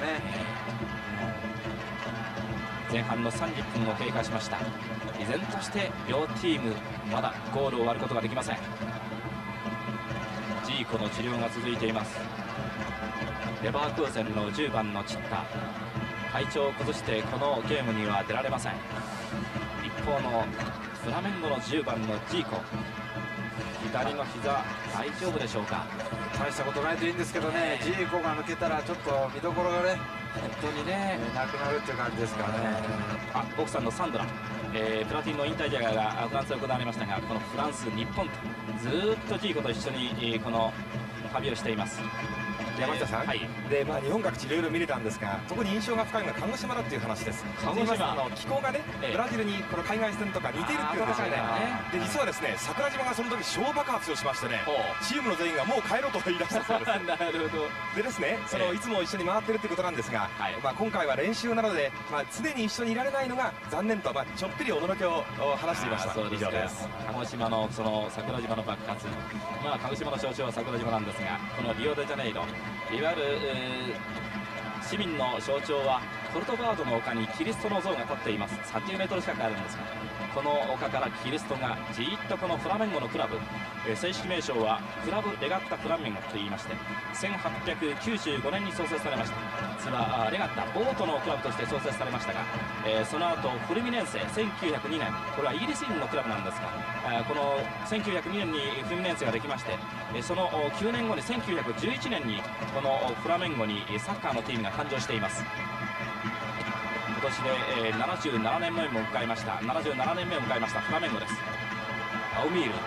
前半のさんじゅっぷんを経過しました。依然として両チームまだゴールを割ることができません。ジーコの治療が続いています。レバークーゼンのじゅうばんのチッタ、体調を崩してこのゲームには出られません。一方のフラメンゴのじゅうばんのジーコ、左の膝大丈夫でしょうか。 大したことないといいんですけどね、ジーコが抜けたらちょっと見どころがね本当にね、 えー、なくなるっていう感じですからね。 あ、奥さんのサンドラ、えー、プラティンの引退試合がフランスで行われましたが、このフランス、日本とずっとジーコと一緒に、えー、この旅をしています。 山下さん、はい、でまあ、日本各地いろいろ見れたんですが、特に印象が深いのは鹿児島だっていう話です。鹿児島の気候がね、ええ、ブラジルにこの海外戦とか似ているっていうんですよね。で実はですね、桜島がその時小爆発をしましてね、チームの全員がもう帰ろうと言い出したそうです。 なるほど。 でですね、そのいつも一緒に回ってるってことなんですが、はい、まあ今回は練習なので、まあ、常に一緒にいられないのが残念と、まあ、ちょっぴりおのろけを話していました。 そうですか。以上です。鹿児島のその桜島の爆発、まあ鹿児島の象徴は桜島なんですが、このリオデジャネイロ、いわゆる市民の象徴はコルトガードの丘にキリストの像が立っています。さんじゅうメートル近くあるんですが、この丘からキリストがじーっとこのフラメンゴのクラブ、え正式名称はクラブレガッタフラメンゴといいまして、せんはっぴゃくきゅうじゅうごねんに創設されました。それはレガッタボートのクラブとして創設されましたが、えー、その後フルミネンセせんきゅうひゃくにねん、これはイギリス人のクラブなんですが、えー、このせんきゅうひゃくにねんにフルミネンセができまして、えー、そのきゅうねんごにせんきゅうひゃくじゅういちねんにこのフラメンゴにサッカーのチームが誕生しています。今年で、えー、ななじゅうななねんめを迎えましたななじゅうななねんめを迎えましたフラメンゴです。アウミール、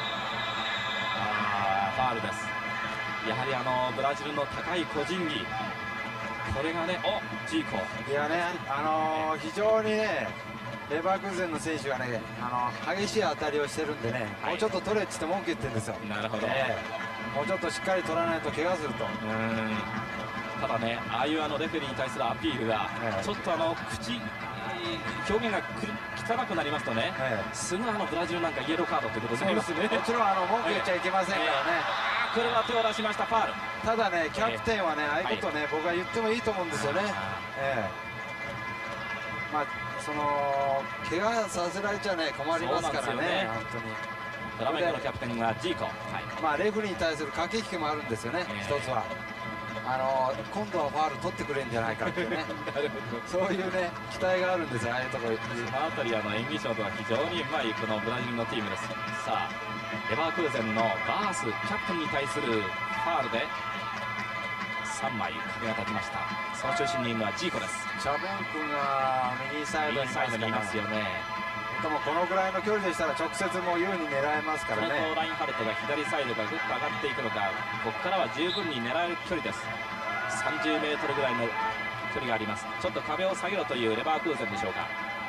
あーファールです。やはりあのブラジルの高い個人技、これがね、おジーコ、 いやね、あのー、非常にねレバークーゼンの選手がね、あの激しい当たりをしてるんでね、はい、もうちょっと取れって言って文句言ってるんですよ。 なるほど、 えー、もうちょっとしっかり取らないと怪我すると。 うんただね、ああいうあのレフェリーに対するアピールが、はい、ちょっとあの口表現が汚くなりますとね、はい、すぐあのブラジルなんかイエローカードということになりますね。 もちろんあの文句言っちゃいけませんからね。 えー、これは手を出しました、ファール。 ただね、キャプテンはね、えー、ああいうことね、はい、僕は言ってもいいと思うんですよね。えー、まあその怪我させられちゃね困りますからね、ね本当に。 フラメンゴのキャプテンがジーコ、はい、 まあレフェリーに対する駆け引きもあるんですよね、えー、一つは。あの今度はファール取ってくれんじゃないかっていうねそういうね期待があるんですよ、ああいうところ。 そのあたりあの演技ショートが非常にうまいこのブラジルのチームです。さあレバークーゼンのバースキャプテンに対するファールでさんまい壁が立ちました。その中心にいるのはジーコです。 チャブン君が右サイドにいますよね。でもこのぐらいの距離でしたら直接も優に狙えますからね。 それとラインハルトが左サイドがぐっと上がっていくのか、ここからは十分に狙える距離です。さんじゅうメートルぐらいの距離があります。ちょっと壁を下げろというレバークーゼンでしょうか。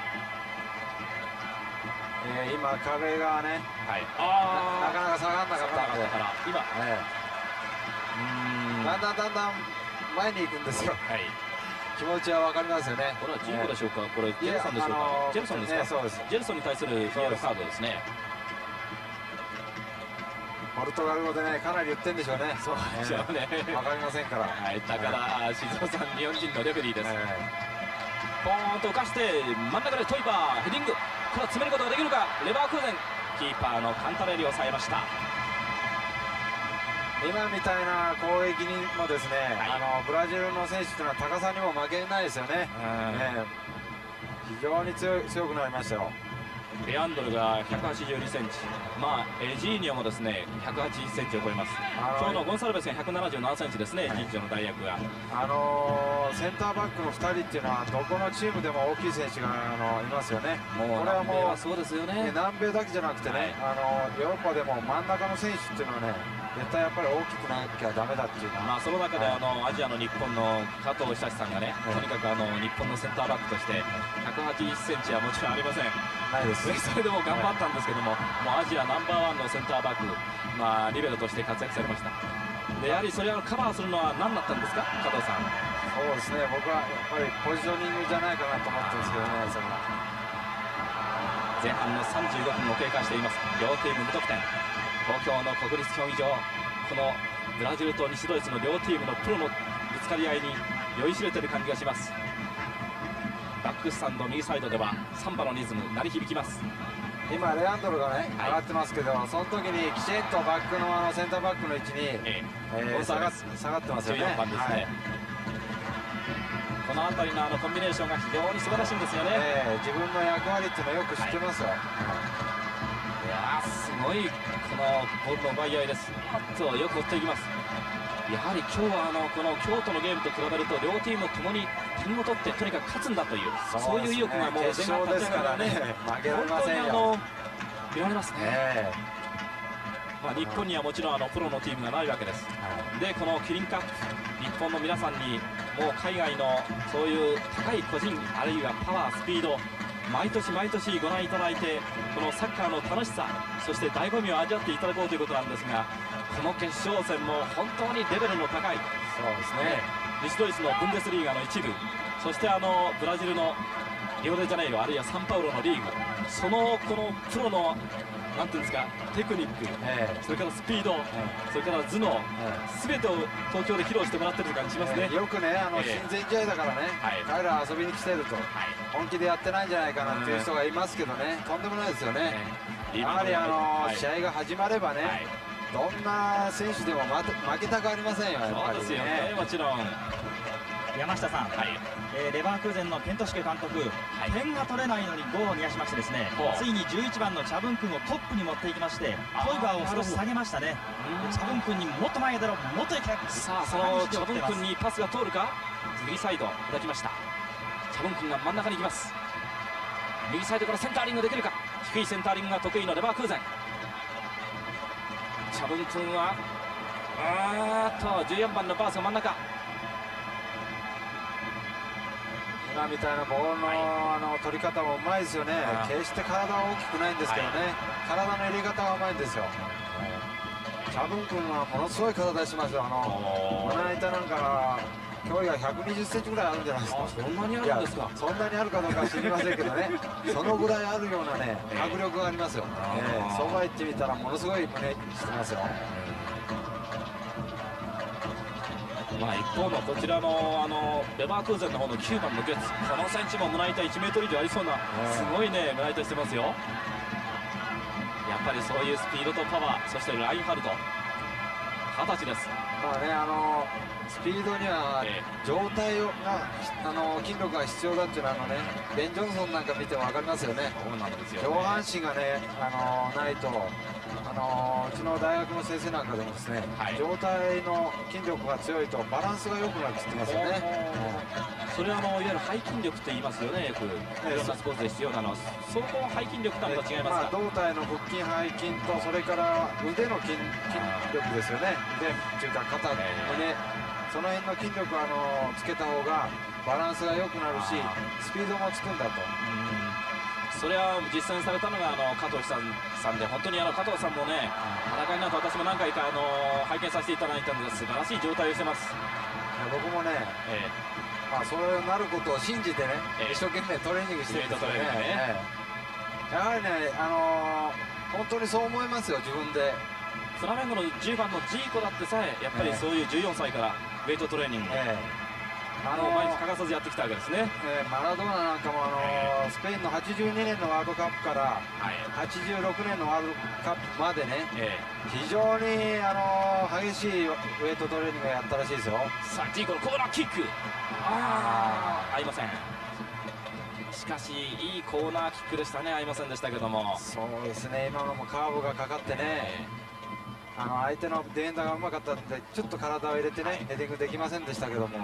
えー、今壁がね、 はい、あなかなか下がらなかったので、 から今、 えー、だんだんだんだん前に行くんですよ。はい、気持ちは分かりますよね。 これはジーコでしょうか、これジェルソンでしょうか。ジェルソンですか。ね、そうです。ジェルソンに対するイエローカードですね。 ポルトガル語でね、かなり言ってんでしょうね。 そうですよね。 分かりませんから。 はい、だから静雄さん、日本人のレフェリーです。ポーンと浮かして真ん中でトイバーヘディング。これ詰めることができるか。レバークーゼンキーパーのカンタレリを抑えました。 今みたいな攻撃にもですね、はい、あのブラジルの選手というのは高さにも負けないですよね。ね、非常に強い強くなりましたよ。 レアンドルがひゃくはちじゅうにセンチ、まあエジーニョもですねひゃくはちじゅっセンチを超えます。今日のゴンサルベスがひゃくななじゅうななセンチですね、エジーニョの代役が。 あのー、センターバックのふたりっていうのはどこのチームでも大きい選手があのいますよね。 もうこれはもうそうですよね。 南米だけじゃなくてね、はい、あのヨーロッパでも真ん中の選手っていうのはね絶対やっぱり大きくなきゃダメだっていうのは、 まあその中であのアジアの日本の加藤久志さんがね、とにかくあの日本のセンターバックとしてひゃくはちじゅっセンチはもちろんありません。 ないです。 それでも頑張ったんですけども、もうアジアナンバーワンのセンターバック、まあリベロとして活躍されました。でやはりそれをカバーするのは何だったんですか、加藤さん。 そうですね、僕はやっぱりポジショニングじゃないかなと思ってるんですけどね。それは前半のさんじゅうごふんを経過しています。両チーム無得点。東京の国立競技場、このブラジルと西ドイツの両チームのプロのぶつかり合いに酔いしれてる感じがします。バックスタンド右サイドではサンバのリズム鳴り響きます。 今レアンドロがね、はい、上がってますけど、その時にきちんとバックのあのセンターバックの位置に、えええー、下が下がってますよね。 じゅうよんばんですね。はい、この辺りのあのコンビネーションが非常に素晴らしいんですよね。 えー、自分の役割っていうのをよく知ってますよ。はい、 いやーすごいこのボールの奪い合いです。あっとよく追っていきます。やはり今日はあのこの京都のゲームと比べると両チームともに点を取ってとにかく勝つんだというそういう意欲がもう前半立ち上がらね、 負けられませんよ。 本当にあの見られますね。えー、まあ日本にはもちろんあのプロのチームがないわけです。はい、でこのキリンカップ日本の皆さんにもう海外のそういう高い個人あるいはパワースピード毎年毎年ご覧いただいてこのサッカーの楽しさそして醍醐味を味わっていただこうということなんですが、この決勝戦も本当にレベルの高い、 そうですね、 西ドイツのブンデスリーガの一部、そしてあのブラジルのリオデジャネイロあるいはサンパウロのリーグ、そのこのプロのなんていうんですかテクニック、えー、それからスピード、えー、それから頭脳、すべ、えー、てを東京で披露してもらってる感じしますね。 えー、よくねあの、親善試合だからね、えー、彼ら遊びに来てると、はい、本気でやってないんじゃないかなっていう人がいますけどね、とんでもないですよね。えー、やはりあの、はい、試合が始まればね、はい、どんな選手でも負けたくありませんよ、やっぱり、ね、 そうですよね、もちろん。 山下さん、はい、えー、レバークーゼンのケントシュケ監督、はい、点が取れないのにゴーを煮やしましてですね、ついにじゅういちばんのチャブン君をトップに持っていきまして、トイバーを少し下げましたね。チャブン君にもっと前へ出ろ、もっと行け。 さあそのチャブン君にパスが通るか。右サイド開きました。チャブン君が真ん中に行きます。右サイドからセンターリングできるか。低いセンターリングが得意のレバークーゼン。チャブン君はあーっとじゅうよんばんのバースが真ん中。 今みたいなボールの、はい、あの取り方もうまいですよね。決して体は大きくないんですけどね、はい、体の入れ方がうまいんですよ。チャブン君はものすごい体しますよ。あの胸板なんか距離がひゃくにじゅっセンチぐらいあるんじゃないですか。 そんなにあるんですか。 そんなにあるかどうか知りませんけどねそのぐらいあるようなね迫力がありますよ。えー、そうは言ってみたらものすごい胸してますよ。 まあ一方のこちらのあのレバークーゼンの方のきゅうばんのゲッツ、この選手も胸板いちメートル以上ありそうな、すごいね胸板してますよ。やっぱりそういうスピードとパワー、そしてラインハルトはたちです。 まあね、あのスピードには状態があの筋力が必要だっていうのはあのね、ベン・ジョンソンなんか見ても分かりますよね。 そうなんですよね。 上半身がねあのないとああのー、うちの大学の先生なんかでもですね、 はい、 上体の筋力が強いとバランスが良くなるって言ってますよね。 それはあのいわゆる背筋力って言いますよね、よくいろんなスポーツで必要なのは総合背筋力とはまた違いますか。まあ、 胴体の腹筋背筋とそれから腕の筋、筋力ですよね。腕っていうか肩、胸、その辺の筋力をあのつけた方がバランスが良くなるしスピードもつくんだと。 それは実践されたのがあの加藤さんさんで、本当にあの加藤さんもね、戦いになると私も何回かあの拝見させていただいたんですが、素晴らしい状態をしてます。 僕もね、ええ、まあそうなることを信じてね、ええ、一生懸命トレーニングしてるんですよね。ええ、やはりね、あのー、本当にそう思いますよ、自分で。 フラメンゴのじゅうばんのジーコだってさえやっぱりそういうじゅうよんさいからウェイトトレーニング、ええ、あの毎日欠かさずやってきたわけですね。 えー、マラドーナなんかも、あのー、スペインのはちじゅうにねんのワールドカップからはちじゅうろくねんのワールドカップまでね、えー、非常に、あのー、激しいウェイトトレーニングをやったらしいですよ。 さあジーコのコーナーキック、ああ合いません。しかしいいコーナーキックでしたね。合いませんでしたけども。 そうですね、今のもカーブがかかってね、えー、あの相手のディフェンダーがうまかったんでちょっと体を入れてね、はい、ヘディングできませんでしたけども。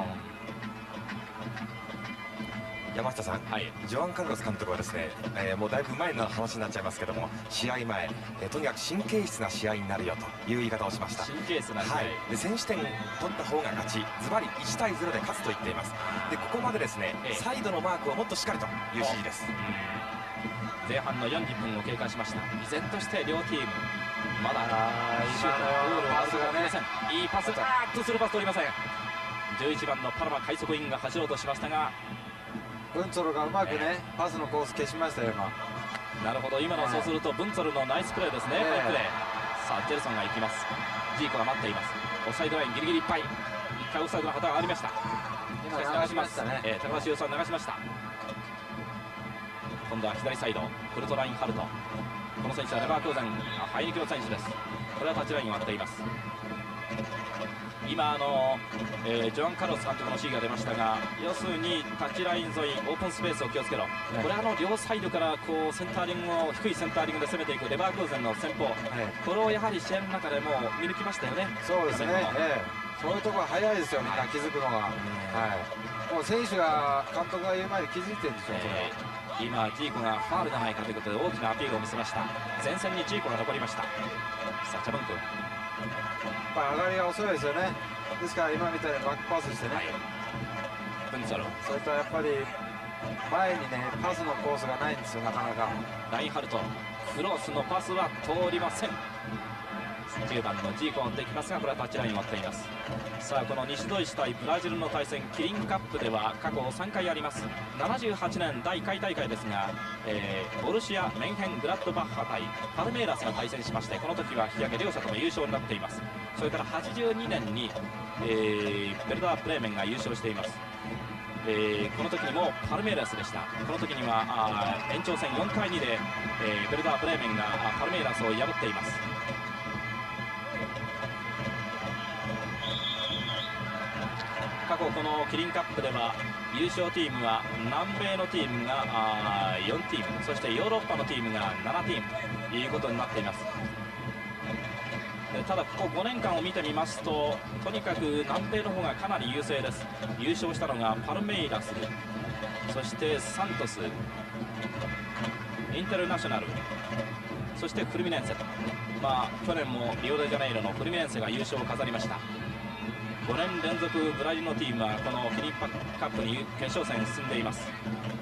山下さん、はい、ジョアン・カルロス監督はですね、えー、もうだいぶ前の話になっちゃいますけども、試合前、えー、とにかく神経質な試合になるよという言い方をしました。 神経質な試合、はい、 で先取点取った方が勝ち、ズバリいちたいゼロで勝つと言っています。でここまでですね、ええ、サイドのマークをもっとしっかりという指示です。 前半のよんじゅっぷんを経過しました。依然として両チームまだシュートゴールを割ることができません。いいパス、あーっとするパス取りません。じゅういちばんのパラマ快速インが走ろうとしましたが、 ブンツォルがうまくね、えー、パスのコース消しましたよ今。 なるほど、今のそうするとブンツォルのナイスプレーですね、えー、ファインプレー。さあジェルソンが行きます。ジーコが待っています。オフサイドラインギリギリいっぱい、いっかいオフサイドの旗がありました。 今流しましたね、 えー、高橋優さん流しました。今度は左サイドクルトラインハルト、この選手はレバークーゼンハイニキの選手です。これはタッチラインを割っています。今あの、えー、ジョアン・カルロス監督の指示が出ましたが、要するにタッチライン沿いオープンスペースを気をつけろ、はい、これはあの両サイドからこうセンターリングを低いセンターリングで攻めていくレバークーゼンの戦法、はい、これをやはり試合の中でも見抜きましたよね。 そうですね、ええ、そういうところは早いですよ、みんな気づくのが、はい、もう選手が監督が言う前に気づいてるんでしょう、えー、今ジーコがファールじゃないかということで大きなアピールを見せました。前線にジーコが残りました。さあチャブン君、 上がりが遅いですよね。ですから今みたいにバックパスしてね、はい、 ブンツォル、 それとやっぱり前にねパスのコースがないんですよ、なかなか。 ラインハルト、クロスのパスは通りません。じゅうばんのジーコを追っていきますが、これはタッチラインを割っています。さあこの西ドイツ対ブラジルの対戦、キリンカップでは過去さんかいあります。ななじゅうはちねんだいいっかい大会ですが、えー、ボルシア・メンヘングラッドバッハ対パルメイラスが対戦しまして、この時は引き分け両者とも優勝になっています。それからはちじゅうにねんに、えー、ベルダー・ブレーメンが優勝しています。えー、この時にもパルメイラスでした。この時にはあ延長戦よんたいにで、えー、ベルダー・ブレーメンがパルメイラスを破っています。過去このキリンカップでは優勝チームは南米のチームがあよんチーム、そしてヨーロッパのチームがななチームということになっています。ただここごねんかんを見てみますと、とにかく南米の方がかなり優勢です。優勝したのがパルメイラス、そしてサントス、インテルナショナル、そしてフルミネンセ、まあ去年もリオデジャネイロのフルミネンセが優勝を飾りました。ごねん連続ブラジルのチームはこのキリンカップに決勝戦進んでいます。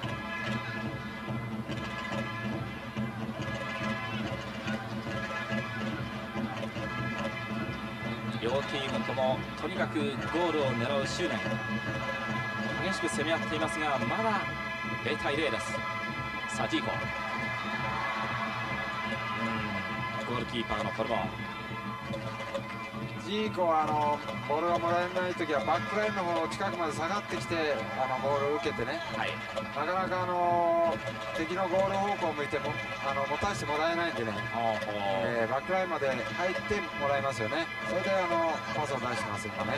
両チームともとにかくゴールを狙う執念、激しく攻め合っていますが、まだゼロたいゼロです。さあジーコ、ゴールキーパーのコルボン。 ジーコはあのボールがもらえないときはバックラインの方近くまで下がってきて、あのボールを受けてね、はい、なかなかあの敵のゴール方向を向いてもあの持たせてもらえないんでね、えー、バックラインまで入ってもらいますよね。それであのパスを出してます今ね。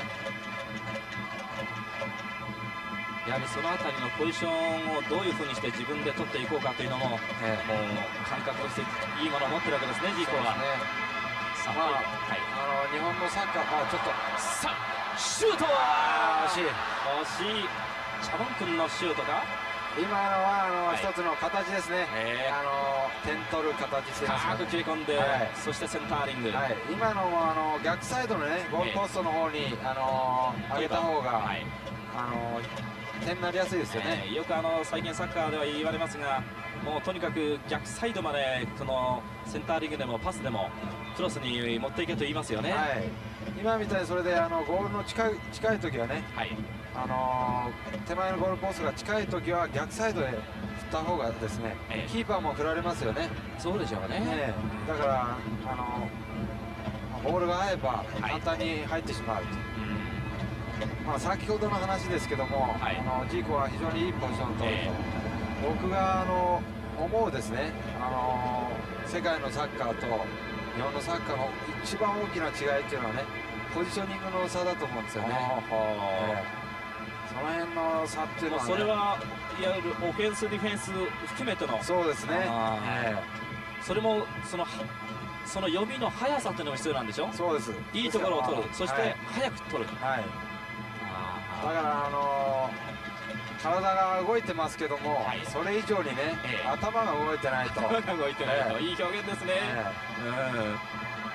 やはりそのあたりのポジションをどういうふうにして自分で取っていこうかというのも、えー、もう感覚としていいものを持ってるわけですね、ジーコは。 まあ、はい、あの日本のサッカー、まあ、ちょっとさあシュートは惜しい惜しい。チャボン君のシュートか。 今のはあの、はい、一つの形ですね、 えー、 あの点取る形してます、ね、 深く切り込んで、はい、そしてセンターリング、はい、 今のもあの逆サイドのねゴールポストの方に、えー、あの上げた方が、はい、あの点になりやすいですよね、 えー、よくあの最近サッカーでは言われますが、もうとにかく逆サイドまでこのセンターリングでもパスでもクロスに持っていけと言いますよね、はい、 今みたいにそれであのゴールの近い近い時はね、はい、あのー、手前のゴールポストが近い時は逆サイドへ振った方がですね、ええ、キーパーも振られますよね。 そうでしょうね。ね、 だから、あのー、ボールが合えば簡単に入ってしまうと、はい、うん、まあ、先ほどの話ですけども、はい、あのジーコは非常にいいポジションを取ると、ええ、僕があの思うですね、あのー、世界のサッカーと日本のサッカーの一番大きな違いっていうのはね、ポジショニングの差だと思うんですよね。その辺の差っていうのは、ね、 それはいわゆるオフェンスディフェンス含めての、 そうですね、えー、それもそのその読みの速さというのが必要なんでしょ。 そうです。 いいところを取る、そして速く取る、 はい、だからあのー、体が動いてますけども、はい、それ以上にね、えー、頭が動いてないと頭が動いてないと、えー、いい表現ですね、えー、うん、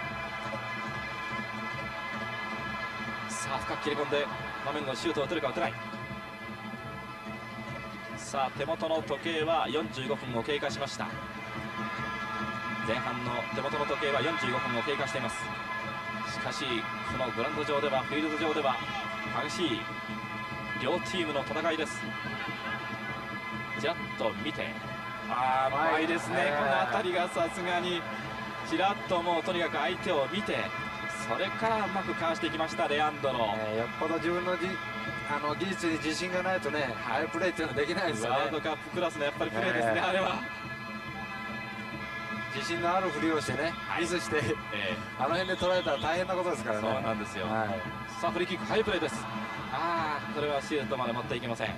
さあ深く切り込んで場面のシュートを打てるか打てない。さあ手元の時計はよんじゅうごふんを経過しました。前半の手元の時計はよんじゅうごふんを経過しています。しかしこのグラウンド上では、フィールド上では激しい両チームの戦いです。ちらっと見て、ああ、うまいですね、この辺りがさすがにちらっともうとにかく相手を見て、それからうまくかわしていきましたレアンドロ、 えー、よっぽど自分のじあの技術に自信がないとね、ああいうプレーっていうのはできないですよね。 ワールドカップクラスのやっぱりプレーですね、えー、あれは自信のあるふりをしてね、ミスして、えー、あの辺で捉えたら大変なことですからね。 そうなんですよ、はい、さあフリーキック、ハイプレーです。ああ、これはシュートまで持っていきません。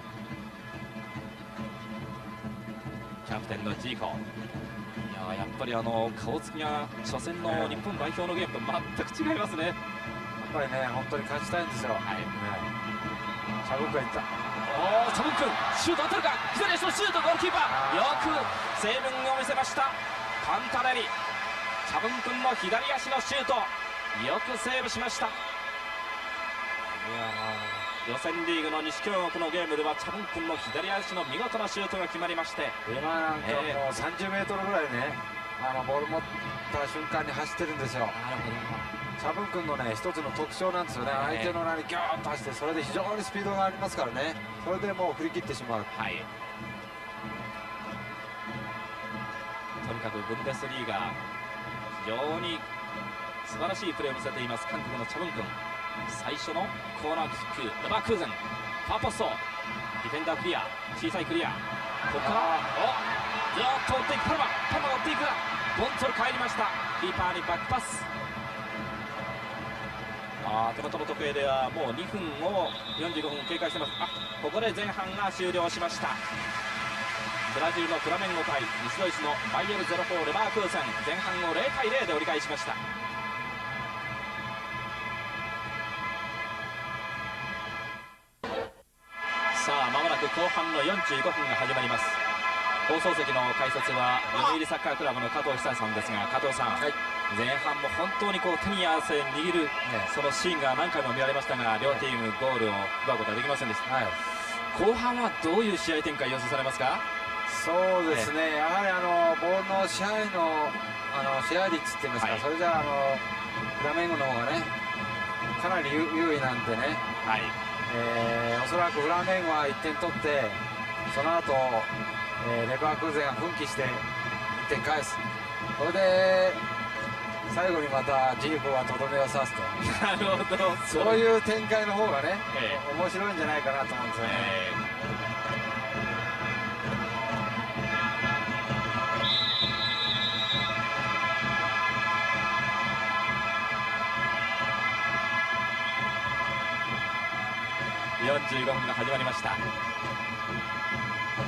キャプテンのジーコ、いややっぱりあの顔つきが初戦の日本代表のゲームと全く違いますね。やっぱりね、本当に勝ちたいんですよ。はい、はい、チャブン君いった。 おお、チャブン君シュート当たるか。左足のシュート、ゴールキーパーよくセーブンを見せました。カンタレリ、チャブン君の左足のシュート、よくセーブしました。いや予選リーグの西京極のゲームではチャブン君の左足の見事なシュートが決まりまして、 今なんかもうさんじゅうメートルぐらいね、あのボール持った瞬間に走ってるんですよ。なるほど。チャブン君のね一つの特徴なんですよね、相手の裏にギューッと走って、それで非常にスピードがありますからね、それでもう振り切ってしまう。はい、 とにかくブンデスリーガ非常に素晴らしいプレーを見せています韓国のチャブン君。最初のコーナーキック、レバークーゼンファーポスト、ディフェンダークリア、小さいクリア、ここからおずっと追っていくパルマ、パルマが追っていくがボンツォル帰りました。キーパーにバックパス。あ手元の時計ではもうにふんをよんじゅうごふん経過してます。あここで前半が終了しました。ブラジルのフラメンゴ対西ドイツのバイエルゼロフォーレバークーゼン、前半をゼロたいゼロで折り返しました。さあ間もなく後半のよんじゅうごふんが始まります。放送席の解説は読売サッカークラブの加藤久さんですが、加藤さん、はい、前半も本当にこう手に合わせ握る、ね、そのシーンが何回も見られましたが、両チームゴールを奪うことはできませんでした、はい、後半はどういう試合展開予想されますか？ そうですね、ねやはりあのボールの支配のあの支配率っていいますか、はい、それじゃあのフラメンゴの方がねかなり優位なんでね、はい、えー、おそらくフラメンゴはいってん取って、その後、えー、レバークーゼンが奮起していってん返す、これで最後にまたジーコがとどめを刺すとなるほど、 そういう展開の方がね、えー、面白いんじゃないかなと思うんですよね。えーよんじゅうごふんが始まりました。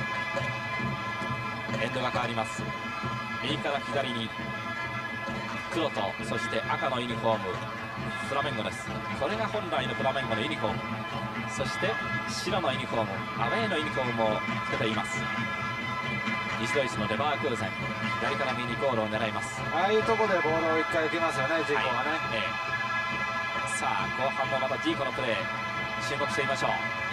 エンドが変わります。右から左にク黒とそして赤のユニフォームフラメンゴです。これが本来のフラメンゴのユニフォーム、そして白のユニフォーム、アウェーのユニフォームをつけています。西ドイツのレバークーゼン、左から右にゴールを狙います。 ああいうところでボールをいっかい受けますよね、ジーコはね、 はい、ええ、さあ後半もまたジーコのプレー注目してみましょう。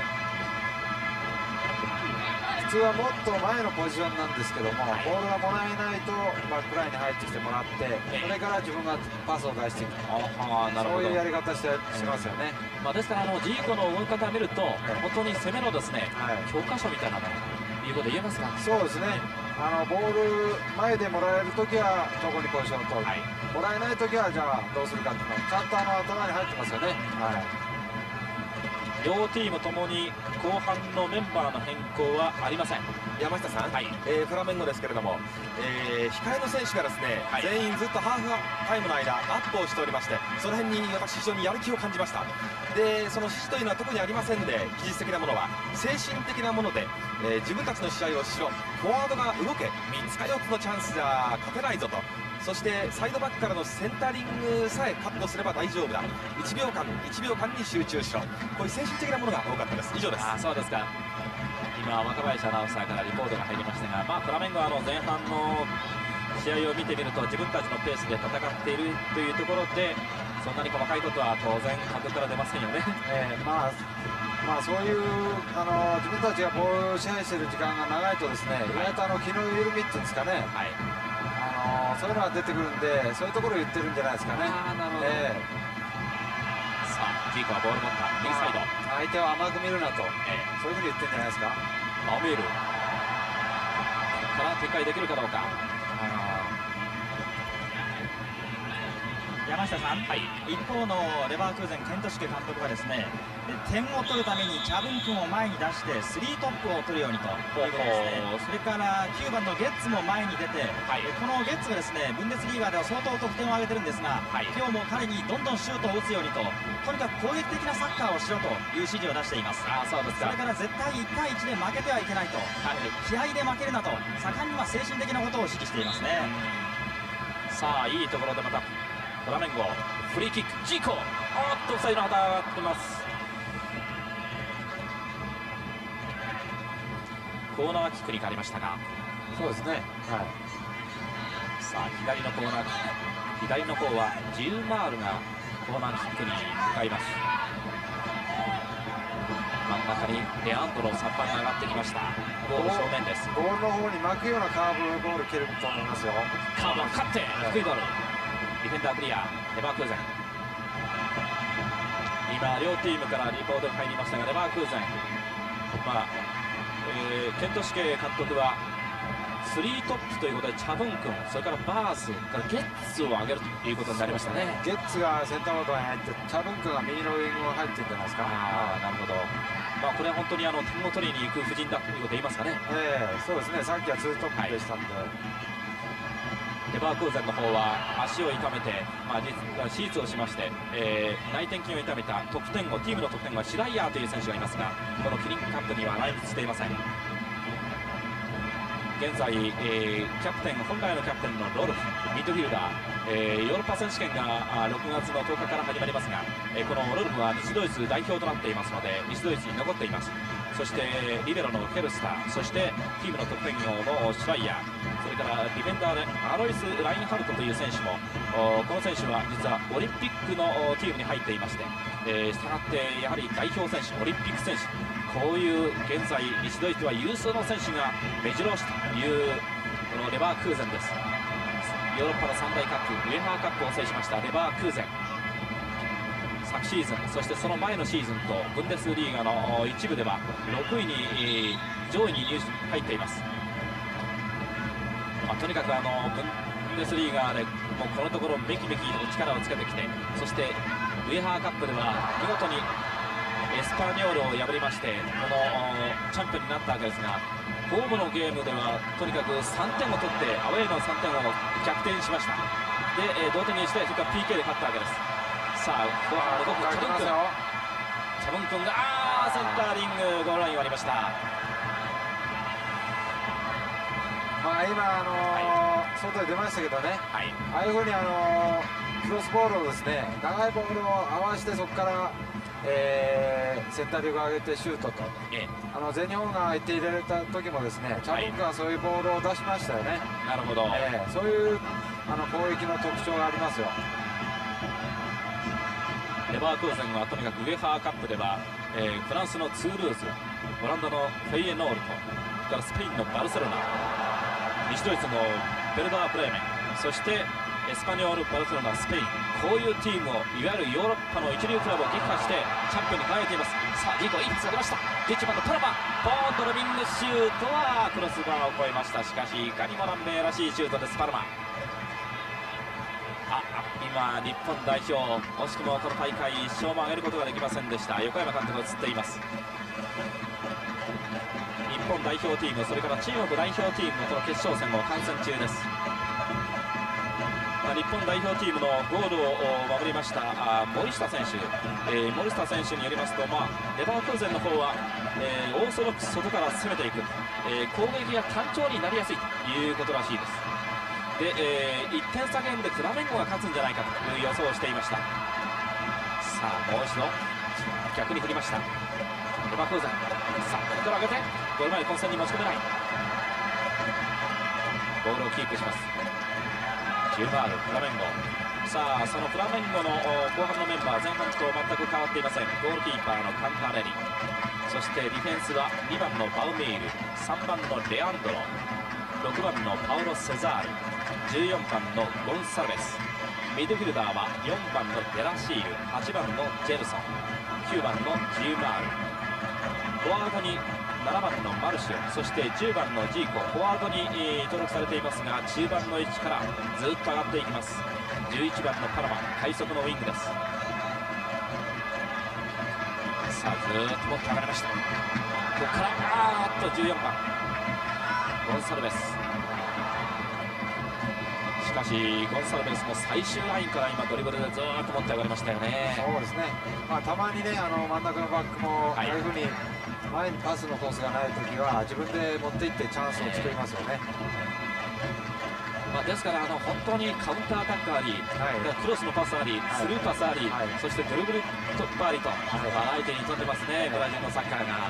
普通はもっと前のポジションなんですけども、はい、ボールがもらえないとバックラインに入ってきてもらって、ええ、それから自分がパスを出していく、あなるほど、そういうやり方してしますよね。 ええ、まあ、ですからあのジーコの動き方を見ると、ええ、本当に攻めのですね、はい、教科書みたいなものということで言えますか。 そうですね、あのボール前でもらえるときはどこにポジションを取る、はい、もらえないときはじゃあどうするかっていうのちゃんとあの頭に入ってますよね。はい、 両チームともに後半のメンバーの変更はありません。 山下さん、はい、えー、フラメンゴですけれども、えー、控えの選手がですね、はい、全員ずっとハーフタイムの間アップをしておりまして、その辺に私非常にやる気を感じました。でその指示というのは特にありませんで、技術的なものは精神的なもので、えー、自分たちの試合をしろ、フォワードが動け、みっつかよっつのチャンスじゃ勝てないぞと、そしてサイドバックからのセンタリングさえカットすれば大丈夫だ、いちびょうかんいちびょうかんに集中しろ、こういう精神的なものが多かったです。以上です。 あ、そうですか。今若林アナウンサーからリポートが入りましたが、まあ、フラメンゴはあの前半の試合を見てみると自分たちのペースで戦っているというところで、そんなに細かいことは当然監督から出ませんよね。 えー、まあまあそういうあの自分たちがボールを支配している時間が長いとですね、意外とあの気の緩みっていうんですかね、はい、あのそういうのが出てくるんで、そういうところを言ってるんじゃないですかね。 あ、なるほど。えー、さあジーコはボール持った右サイド、 相手を甘く見るなと、えー、そういうふうに言ってるんじゃないですか。 アメールから展開できるかどうか。 山下さん、はい、一方のレバークーゼンケントシュケ監督はですね、点を取るためにチャブン君を前に出してスリートップを取るようにということですね。それからきゅうばんのゲッツも前に出て、はい、このゲッツがですねブンデスリーガーでは相当得点を挙げてるんですが、はい、今日も彼にどんどんシュートを打つようにと、とにかく攻撃的なサッカーをしろという指示を出しています。あ、そうですか。それから絶対いちたいいちで負けてはいけないと、はい、気合で負けるなと盛んには精神的なことを指示していますね。 さあいいところでまたフラメンゴフリーキック、ジーコ、おっとオフサイドの旗が上がってます。コーナーキックに変わりましたが、 そうですね、はい、 さあ左のコーナーキック、左の方はジルマールがコーナーキックに向かいます。真ん中にレアンドロさんばんが上がってきました。ゴール正面です。 ゴールの方に巻くようなカーブボール蹴ると思いますよ。 カーブを勝って低いボール、ディフェンダークリア、レバークーゼン。今両チームからリポートが入りましたが、レバークーゼン、まあえー、ケントシュケ監督はスリートップということでチャブン君、それからバースからゲッツを上げるということになりましたね。 ゲッツがセンターバックに入って、チャブン君が右のウイングを入ってるんじゃないですか。 あ、なるほど。まあこれは本当にあの点を取りに行く布陣だということで言いますかね。 えー、そうですね。さっきはツートップでしたんで。はい、 レバークーゼンの方は足を痛めて、まあ、実は手術をしまして、えー、内転筋を痛めた得点後、チームの得点後はシュライヤーという選手がいますが、このキリンカップには来日していません。現在、えー、キャプテン本来のキャプテンのロルフミッドフィルダー、えー、ヨーロッパ選手権がろくがつのとおかから始まりますが、えー、このロルフは西ドイツ代表となっていますので西ドイツに残っています。そしてリベロのケルスター、そしてチームの得点王のシュライヤー、それからディフェンダーでアロイス・ラインハルトという選手も、この選手は実はオリンピックのチームに入っていまして、えー、したがってやはり代表選手、オリンピック選手、こういう現在西ドイツは有数の選手が目白押しというこのレバークーゼンです。ヨーロッパの三大カップ、ウェハーカップを制しましたレバークーゼン、昨シーズン、そしてその前のシーズンとブンデスリーガの一部ではろくいに上位に入入っています。まあ、とにかくあのブンデスリーガでもうこのところめきめきと力をつけてきて、そしてウェハーカップでは見事にエスパニョールを破りましてこのチャンピオンになったわけですが、ホームのゲームではとにかくさんてんを取ってアウェーのさんてんを逆転しました。で、えー、同点にして、それから ピーケー で勝ったわけです。さあここは動くチャブン君、チャブン君があーセンターリングゴールライン割りました。 まあ今あのーはい、 外へ出ましたけどね、 はい、 ああいうふうにあのクロスボールをですね、長いボールを合わせて、そこから、えー、センタリングを上げてシュートと、ええ、あの全日本が相手入れられた時もですね、チャンクがそういうボールを出しましたよね。 なるほど、 えー、そういうあの攻撃の特徴がありますよ。 レバークーゼンはとにかくウェハーカップでは、えー、フランスのツールーズ、オランダのフェイエノールと、それからスペインのバルセロナ、西ドイツのベルダーブレーメン、そしてエスパニョール、バルセロナ、スペイン、こういうチームをいわゆるヨーロッパの一流クラブを撃破してチャンピオンに輝いています。さあジーコいくつ上げました。じゅういちばんのパラマ、ボーンとロビングシュートはクロスバーを越えました。しかしいかにも南米らしいシュートです。パラマ、あ今日本代表惜しくもこの大会いっ勝も挙げることができませんでした。横山監督が映っています。日本代表チーム、それから中国代表チームのこの決勝戦を観戦中です。日本代表チームのゴールを守りました森下選手、えー、森下選手によりますと、まあ、レバークーゼンの方は、えー、オーソドックス外から攻めていく、えー、攻撃が単調になりやすいということらしいです。で、えー、いってん差ゲームでフラメンゴが勝つんじゃないかという予想をしていました。さあもう一度逆に振りました。レバークーゼン、さあここから上げてゴール前混戦に持ち込めない。ボールをキープします。ジューバール、フラメンゴ、さあそのフラメンゴの後半のメンバー、前半と全く変わっていません。ゴールキーパーのカンターレリ、そしてディフェンスはにばんのバウミール、さんばんのレアンドロ、ろくばんのパウロ・セザール、じゅうよんばんのゴンサルベス、ミドフィルダーはよんばんのデラシール、はちばんのジェルソン、きゅうばんのジューマール、フォワードにななばんのマルシオ、そしてじゅうばんのジーコ、フォワードに、えー、登録されていますが中盤の位置からずっと上がっていきます。じゅういちばんのパラマ、快速のウィングです。さあずっと持って上がりました。ここからあーっとじゅうよんばんゴンサルベス、しかしゴンサルベスも最終ラインから今ドリブルでずっと持って上がりましたよね。 そうですね、まあ、たまにねあの真ん中のバックもああいうふうに前にパスのコースがないときは自分で持っていってチャンスを作りますよね。 まあ、ですからあの本当にカウンターアタックあり、はい、クロスのパスあり、はい、スルーパスあり、はい、そしてドリブル突破ありと、はい、バラエティに富んでますね、ブラジルのサッカーが。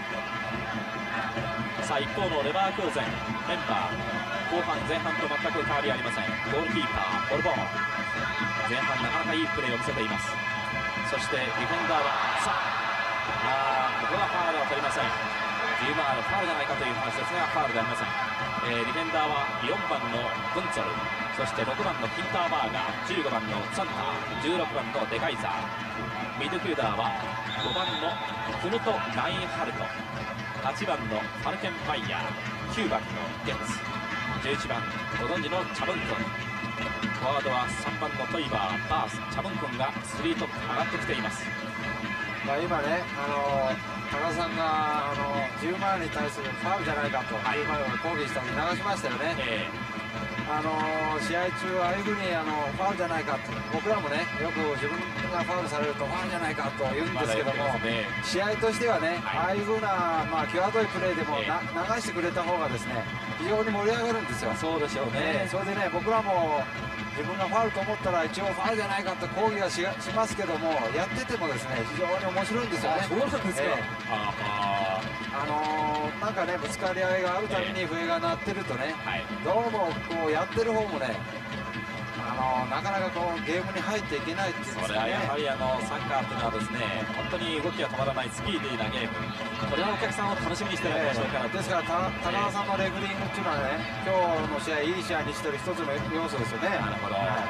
さあ一方のレバークーゼンメンバー、後半前半と全く変わりありません。ゴールキーパーポルボーン、前半なかなかいいプレーを見せています。そしてディフェンダーはさあここはファウルは取りません。ジューマールファウルじゃないかという話ですがファウルでありません。えー、ディフェンダーはよんばんのブンツォル、そしてろくばんのキンターバーガー、じゅうごばんのツァンター、じゅうろくばんのデカイザー、ミドフィルダーはごばんのクヌト・ラインハルト、はちばんのファルケンバイヤー、きゅうばんのゲッツ、じゅういちばんご存知のチャブン君、フォワードはさんばんのトイバー、バース、チャブン君がスリートップ上がってきています。 まあ今ね、あの高田さんがあのじゅうまんに対するファウルじゃないかと、はい、じゅうまんを抗議したのに流しましたよね。えー、あの試合中ああいうふうにあのファウルじゃないかと、僕らもねよく自分がファウルされるとファウルじゃないかと言うんですけども、ね、試合としてはね、はい、ああいうふうなまあ際どいプレーでもな、えー、流してくれた方がですね非常に盛り上がるんですよ。 そうでしょうね。 えー、それでね僕らも自分がファウルと思ったら一応ファウルじゃないかと抗議は し, しますけども、やっててもですね非常に面白いんですよね。 そうなんですか。えー、 ああのー、なんかねぶつかり合いがあるたびに笛が鳴ってるとね、えー、どうもこうやってる方もね、あのー、なかなかこうゲームに入っていけないっていうんですかね。 それはやはりあのサッカーというのはですね本当に動きが止まらないスピーディーなゲーム、これはお客さんを楽しみにしているでしょうから、 えー、ですから高田さんのレフリングっていうのはね今日の試合いい試合にしてる一つの要素ですよね。 なるほど、はい、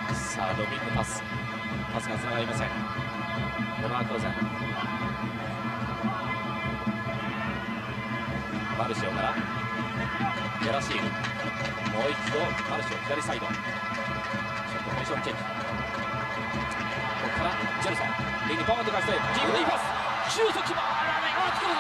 さあロビングパスパスがつながりません。レバークーゼンマルシオからゲラシール、もう一度マルシオ左サイド、ちょっとポジションチェンジ、ここからジェルソン右にボーンと返してジーコでいいパス、シュート決まらない、あっと取った、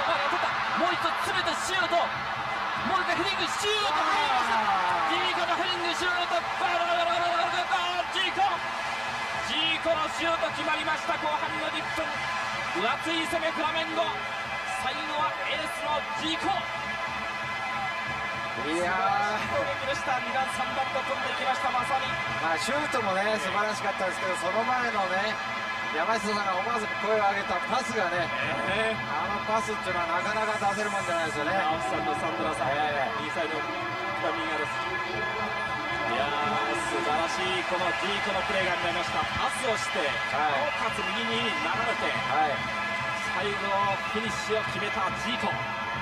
もう一度詰めてシュート、もう一回ヘディングシュート入りました。ジーコのヘディングシュート、バラバラバラバラバラバラ、ジーコジーコのシュート決まりました。後半のじゅっぷん、分厚い攻めフラメンゴ、最後はエースのジーコ。 いやー、 攻撃でした。にばんさんばんと飛んできました。まさに、 まあ、シュートもね素晴らしかったですけど、その前のね山下さんが思わず声を上げたパスがね、えー、あのパスっていうのはなかなか出せるもんじゃないですよね。 青木さんのサンドラさん、えー、右サイド右側です。いやー、素晴らしいこのジーコのプレーが見られました。パスをして、なおかつ右に流れて、はい、最後フィニッシュを決めたジーコ。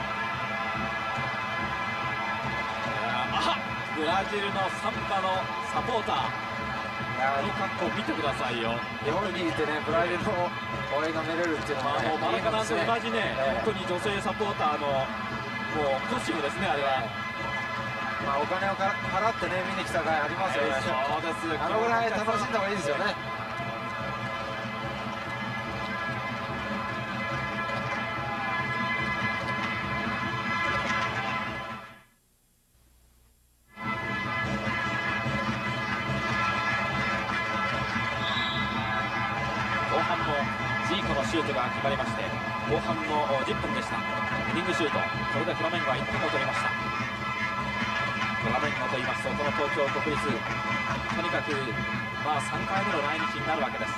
あ、ブラジルのサンバのサポーター、この格好見てくださいよ。 日本にいてねブラジルの応援が見れるっていうのは、ね、 マラカナンと同じね、えー、本当に女性サポーターのもうコスチュームですね、あれは。 まあ、お金を払ってね見に来た回ありますよね。 えー、そうです。 あのぐらい楽しんだ方がいいですよね。 後半のジーコのシュートが決まりまして、後半のじゅっぷんでした。ヘディングシュート、これでフラメンゴはいってんを取りました。フラメンゴと言いますと、この東京国立、とにかく、まあ、さんかいめの来日になるわけです。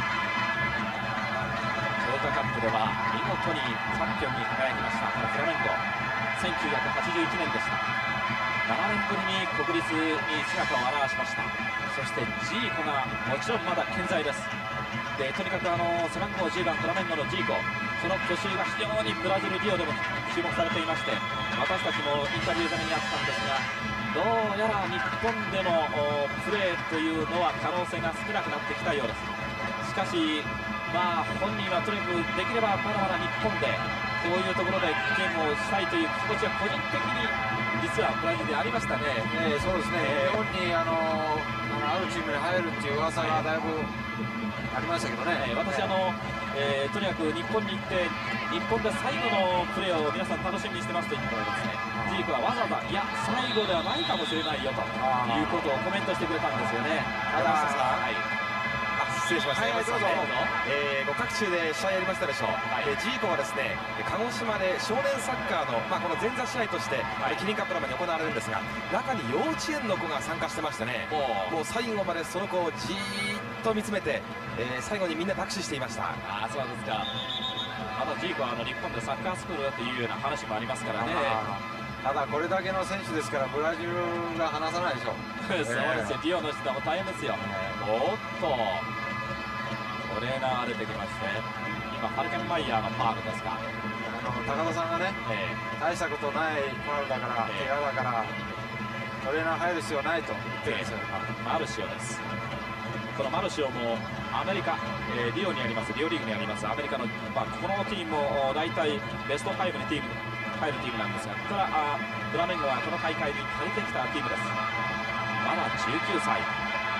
トヨタカップでは見事にチャンピオンに輝きましたこのフラメンゴ。せんきゅうひゃくはちじゅういちねんでした。ななねんぶりに国立に姿を現しました。そしてジーコがもちろんまだ健在です。でとにかくあの背番号じゅうばんフラメンゴのジーコ、その去就が非常にブラジルリオでも注目されていまして、私たちもインタビュー攻めにあったんですが、どうやら日本でのプレーというのは可能性が少なくなってきたようです。しかし、まあ、本人はとにかくできればまだまだ日本でこういうところでゲームをしたいという気持ちは個人的に実はブラジルでありましたね。 えー、そうですね、えー、日本にあのあるチームに入るっていう噂がだいぶありましたけどね。 えー、私あの、えー、とにかく日本に行って日本で最後のプレーを皆さん楽しみにしてますと言ったらですね、ジーコはわざわざいや最後ではないかもしれないよということをコメントしてくれたんですよね。 ただ、はい、失礼しました。はい、どうぞ。えー、ご各中で試合やりましたでしょう。はい、えー、ジーコはですね、鹿児島で少年サッカーの、まあ、この前座試合として、はい、キリンカップの前に行われるんですが、中に幼稚園の子が参加してましてね、もう最後までその子をじーっと見つめて、えー、最後にみんな握手していました。 ああ、そうですか。またジーコはあの日本でサッカースクールだというような話もありますからね。 ただこれだけの選手ですからブラジルが離さないでしょう。 そうですよ、リオの人も大変ですよ。おっとトレーナー出てきまして、今ファルケンマイヤーのファールですか。 あの高田さんがね、えー、大したことないファウルだから、えー、怪我だからトレーナー入る必要ないと言ってるんですよ。 えー、マルシオです。このマルシオもアメリカ、えー、リオにあります、リオリーグにありますアメリカの、まあ、このチームも大体ベストファイブにチーム入るチームなんですが、ここからあフラメンゴはこの大会に借りてきたチームです。まだじゅうきゅうさい、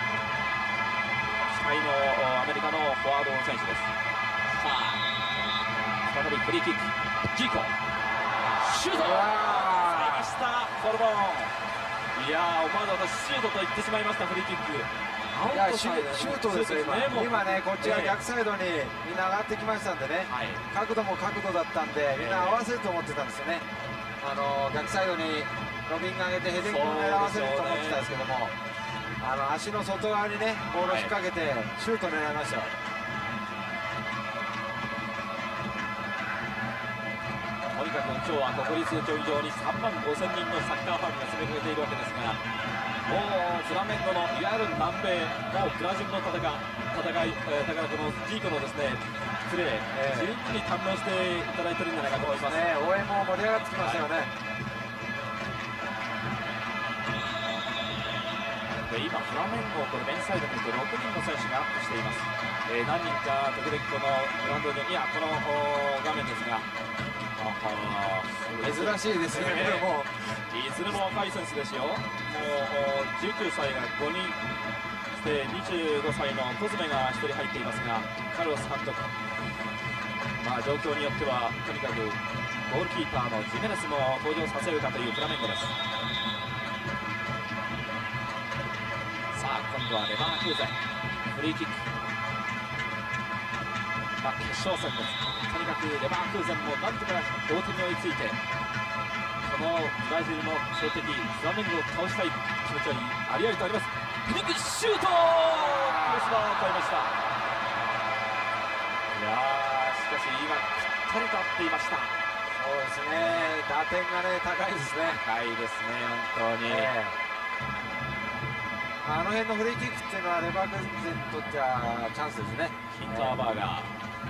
期待のアメリカのフォワードの選手です。さあ再びフリーキック、ジーコシュート、さいましたコルボン。いやー、思わず私シュートと言ってしまいました。フリーキック、 いやシュートですよ今。今ねこっちが逆サイドにみんな上がってきましたんでね、はい、角度も角度だったんでみんな合わせると思ってたんですよね。あの逆サイドにロビング上げてヘディングを狙わせると思ってたんですけども、あの足の外側にねボールを引っ掛けてシュート狙いましたよ。 とにかく今日は国立競技場にさんまんごせんにんのサッカーファンが詰めかけているわけですが、もうフラメンゴのいわゆる南米、もうブラジルの戦い、戦い、えー、だからこのジーコのですねプレー、えー、十分に堪能していただいているんじゃないかと思います。 ね、応援も盛り上がってきましたよね。はい、 で今フラメンゴこれメンサイドに見るとろくにんの選手がアップしています。えー、何人か時々このグラウンドに、いやこの画面ですが、 珍しいですね、 えー、もういずれも若い選手ですよ。もうじゅうきゅうさいがごにん、そしてにじゅうごさいのコズメがひとり入っていますが、カルロス監督、まあ、状況によってはとにかくゴールキーパーのジメネスも登場させるかというフラメンゴです。さあ今度はレバークーゼンフリーキック、まあ、決勝戦です。とにかくレバークーゼンもなんとか同点に追いついて、ここのブラジルの強敵フラメンゴを倒したい気持ちはありありとあります。ヘディングシュート、クロスバーを越えました。いやー、しかし今ぴったりと合っていました。 そうですね、打点がね高いですね。 高いですね、本当に、えー、あの辺のフリーキックっていうのはレバークーゼンにとってはチャンスですね。 ヒンターバーガー、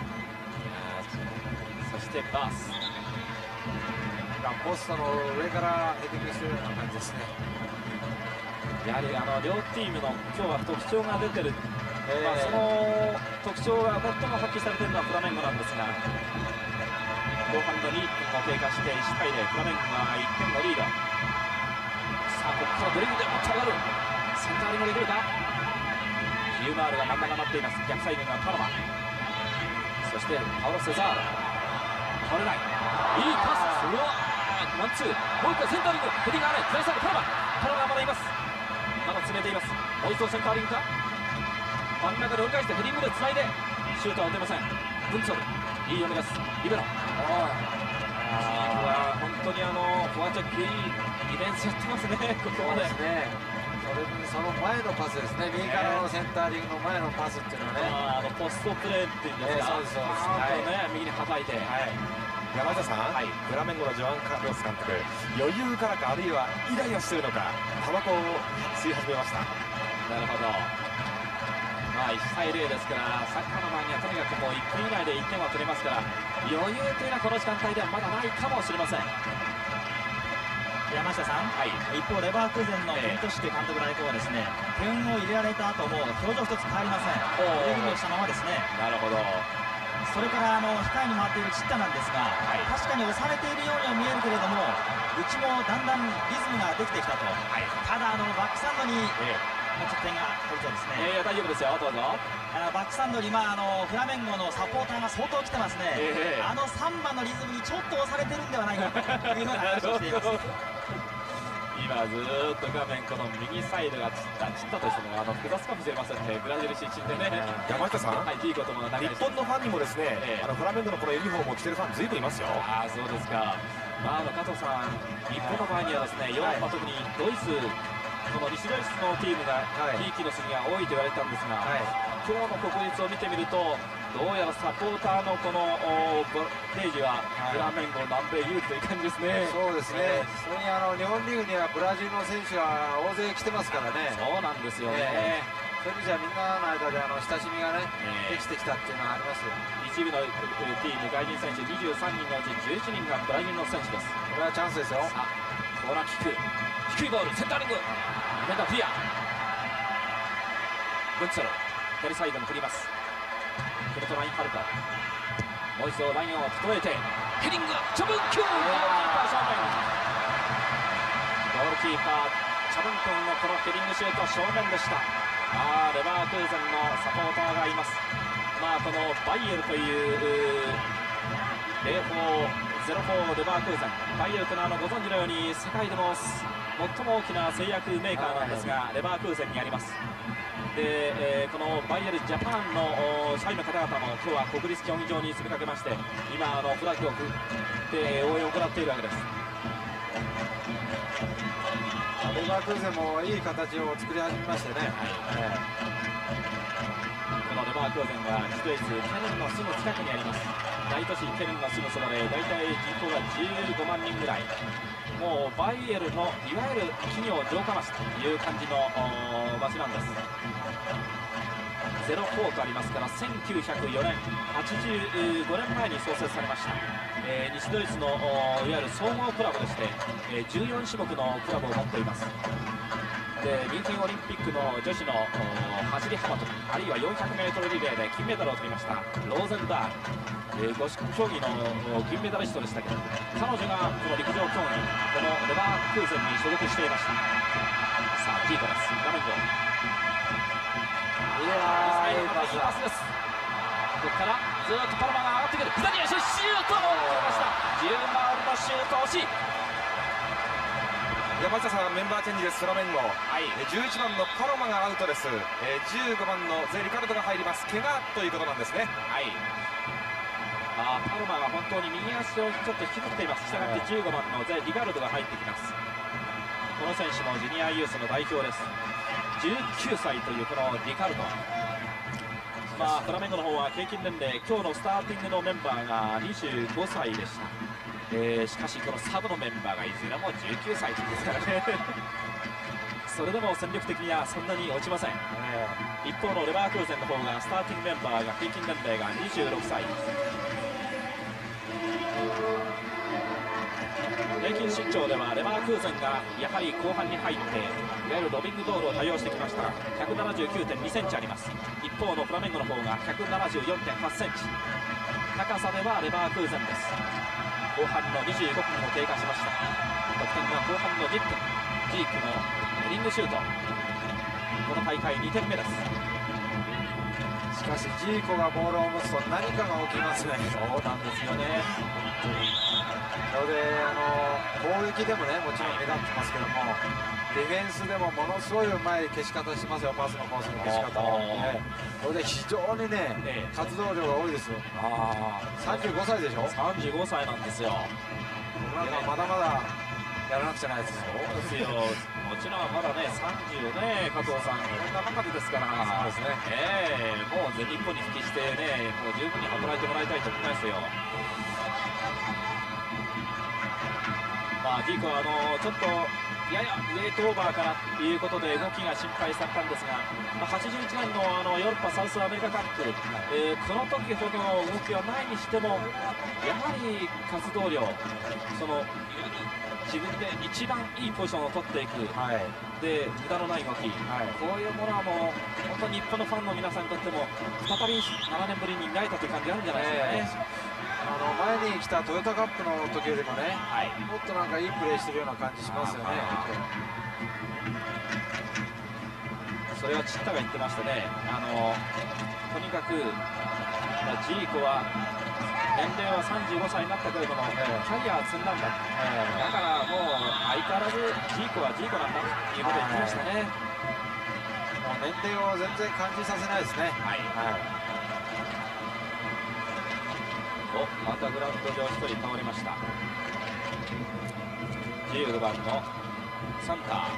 そしてバース、 ポストの上からヘディングしてるような感じですね。 やはりあの両チームの今日は特徴が出てる、えーまあ、その特徴が最も発揮されているのはフラメンゴなんですが、後半のにいっぷんを経過していちたいゼロ、フラメンゴがいってんのリード。さあここからドリブルで持ち上がる、センターリングでくるか、ヒューマールが真ん中になっています。逆サイドがパナマ、そしてパウロ・セザール、倒れない、いいパス、うわー、ワンツー、もう一回センターリング、ヘディングがない、左サイドパナマ、パナマがまだいます、まだ詰めています。もう一度センターリングか、真ん中で折り返してヘディングでつないでシュートは打てません。ブンツォル、いい読みです、リベロ、あー、本当にあのフォアチェック、いいディフェンスやってますね、ここまで。 そうですね、それにその前のパスですね、右からのセンターリングの前のパスっていうのはね、 あのポストプレーっていうんですか、 そうですそうです、 あとね、右にはたいて、 山下さん、はい、フラメンゴのジョアン・カルロス監督、余裕からか、あるいはイライラしているのか、タバコを吸い始めました。 なるほど、まあ、いちたいゼロですから、サッカーの場合にはとにかくもういっぷん以内でいってんは取れますから、余裕というのはこの時間帯ではまだないかもしれません。 山下さん、はい、一方レバークーゼンのケントシュケ監督代行はですね、点を入れられた後も表情一つ変わりません。腕組みをしたままですね。 なるほど。 それからあの控えに回っているチッタなんですが、はい、確かに押されているようには見えるけれども、うちもだんだんリズムができてきたと。はい、ただあのバックサンドに、ええ、ちょっと点が取れそうですね。 いや大丈夫ですよ、どうぞ。 あのバックサンドに、まあ、あのフラメンゴのサポーターが相当来てますね、えー、あのさんばんのリズムにちょっと押されてるんではないかというような話をしています。 今ずーっと画面この右サイドが散った散ったとしてもあの複雑かもしれませんね、ブラジル出身でね。 山下さん、 はい、いいことも日本のファンにもですね、えー、あのフラメンゴのこのユニフォームを着てるファンずいぶんいますよ。 ああ、そうですか。まあ、あの加藤さん、日本の場合にはですね、ヨーロッパ、特にドイツ、この西ドイツのチームが、ひいきの筋が多いと言われたんですが、はい、今日の国立を見てみると、どうやらサポーターのこのボテージは、フラメンゴ南米有利という感じですね。 そうですね、えー、それにあの日本リーグにはブラジルの選手が大勢来てますからね。 そうなんですよね。えーそういう意味じゃみんなの間であの親しみがね、えー、できてきたっていうのはありますよ。 一部のチーム外人選手にじゅうさんにんのうちじゅういちにんがブラジルの選手です。 これはチャンスですよ。 さあコーナーキック、低いボール、センターリング、ディフェンダーフィア、ブンツォル左サイドに振ります。クルトラインハルト、もう一度ラインを整えてヘディング、チャブンキュー、ゴールキーパー正面、ゴールキーパーチャブン君のこのヘディングシュート正面でした。あー、レバークーゼンのサポーターがいます。まあこのバイエルというゼロフォーレバークーゼン、バイエルというのはあのご存知のように世界でも最も大きな製薬メーカーなんですが、レバークーゼンにあります。で、えー、このバイエルジャパンの社員の方々も今日は国立競技場に詰めかけまして、今あのフラッグを振って応援を行っているわけです。 レバークーゼンもいい形を作り始めましてね、はい、 このレバークーゼンは西ドイツケルンのすぐ近くにあります。大都市ケルンのすぐそばで大体人口がじゅうごまんにんぐらい、もうバイエルのいわゆる企業城下町という感じの場所なんです。ゼロフォーとありますから、せんきゅうひゃくよねん、はちじゅうごねんまえに創設されました、えー、西ドイツのいわゆる総合クラブでして、えー、じゅうよんしゅもくのクラブを持っています。でミュンヘンオリンピックの女子の走り幅跳び、あるいは よんひゃくメートル リレーで金メダルを取りましたローゼンダール、えー、五種競技の金メダリストでしたけど、彼女がこの陸上競技、このレバークーゼンに所属していました。さあティーコです、画面上、いやー、いいパスです。ここからずっとパラマが上がってくる、左足シュートを決めました。じゅうマールのシュート惜しい。 山下さん、メンバーチェンジです。フラメンゴ、はい、じゅういちばんのパロマがアウトです。えー、じゅうごばんのゼリカルドが入ります。怪我ということなんですね。 はい、 あパルマが本当に右足をちょっと引きずっています。したがってじゅうごばんのゼ・リガルドが入ってきます。この選手もジュニアユースの代表です。じゅうきゅうさいというこのリカルド、まあ、フラメンゴの方は平均年齢、今日のスターティングのメンバーがにじゅうごさいでした。えー、しかしこのサブのメンバーがいずれもじゅうきゅうさいですからねそれでも戦力的にはそんなに落ちません。一方のレバークーゼンの方がスターティングメンバーが平均年齢がにじゅうろくさい、平均身長ではレバークーゼンがやはり後半に入っていわゆるロビングボールを多用してきましたが ひゃくななじゅうきゅうてんにセンチあります。一方のフラメンゴの方が ひゃくななじゅうよんてんはちセンチ、高さではレバークーゼンです。後半のにじゅうごふんを経過しました。得点は後半のじゅっぷん、ジークのヘディングシュート、この大会にてんめです。 しかしジーコがボールを持つと何かが起きますね。 そうなんですよね。 それであの攻撃でもねもちろん目立ってますけども、ディフェンスでもものすごいうまい消し方しますよ。パスのコースの消し方も、ね、それで非常にね、ええ、活動量が多いですよ。あさんじゅうごさいでしょ。 さんじゅうごさいなんですよ。 まだまだやらなくちゃないです。 そうですよ。もちろんまだねさんじゅうね、加藤さん、こんな中でですから、 そうですね、 えー、もう全日本に復帰してね、もう十分に働いてもらいたいと思いますよ。まあ、ジーコはあのちょっとややウェイトオーバーからということで動きが心配されたんですが、まあ、はちじゅういちねんのあのヨーロッパサウスアメリカカップ、えー、この時ほどの動きはないにしても、やはり活動量、その自分で一番いいポジションを取っていく、はい、で無駄のない動き、はい、こういうものはもう本当に日本のファンの皆さんにとっても再びななねんぶりに見られたという感じがあるんじゃないですかね。えーあの前に来たトヨタカップの時よりもね、はい、もっとなんかいいプレーしてるような感じしますよね。 それはチッタが言ってましたね。あのとにかくジーコは年齢はさんじゅうごさいになったけれども、えー、キャリアは積んだんだ、えー、だからもう相変わらずジーコはジーコなんだということを言ってましたね。 もう年齢を全然感じさせないですね。はい、はいおまたグラウンド上ひとり倒れました。じゅうごばんのサンター、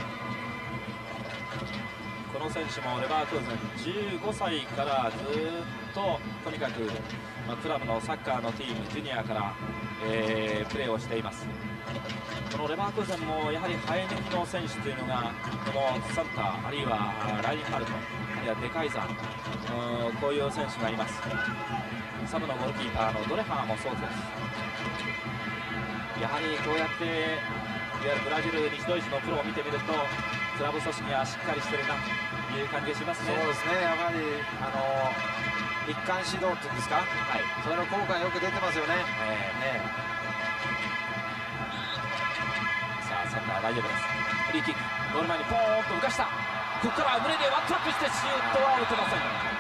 この選手もレバークーゼンじゅうごさいからずっととにかく、まあ、クラブのサッカーのチームジュニアから、えー、プレーをしています。このレバークーゼンもやはり生え抜きの選手というのがこのサンターあるいはラインハルトあるいはデカイザー、こういう選手がいます。サブのゴールキーパーのドレハーもそうです。やはりこうやっていわゆるブラジル西ドイツのプロを見てみるとクラブ組織がしっかりしてるなという感じがしますね。 そうですね、やはりあの一貫指導っていうんですか、はい、それの効果がよく出てますよね。えー、ねさあサンダー大丈夫です。フリーキックゴール前にポーンと浮かした。ここから胸でワンタップしてシュートは打てません。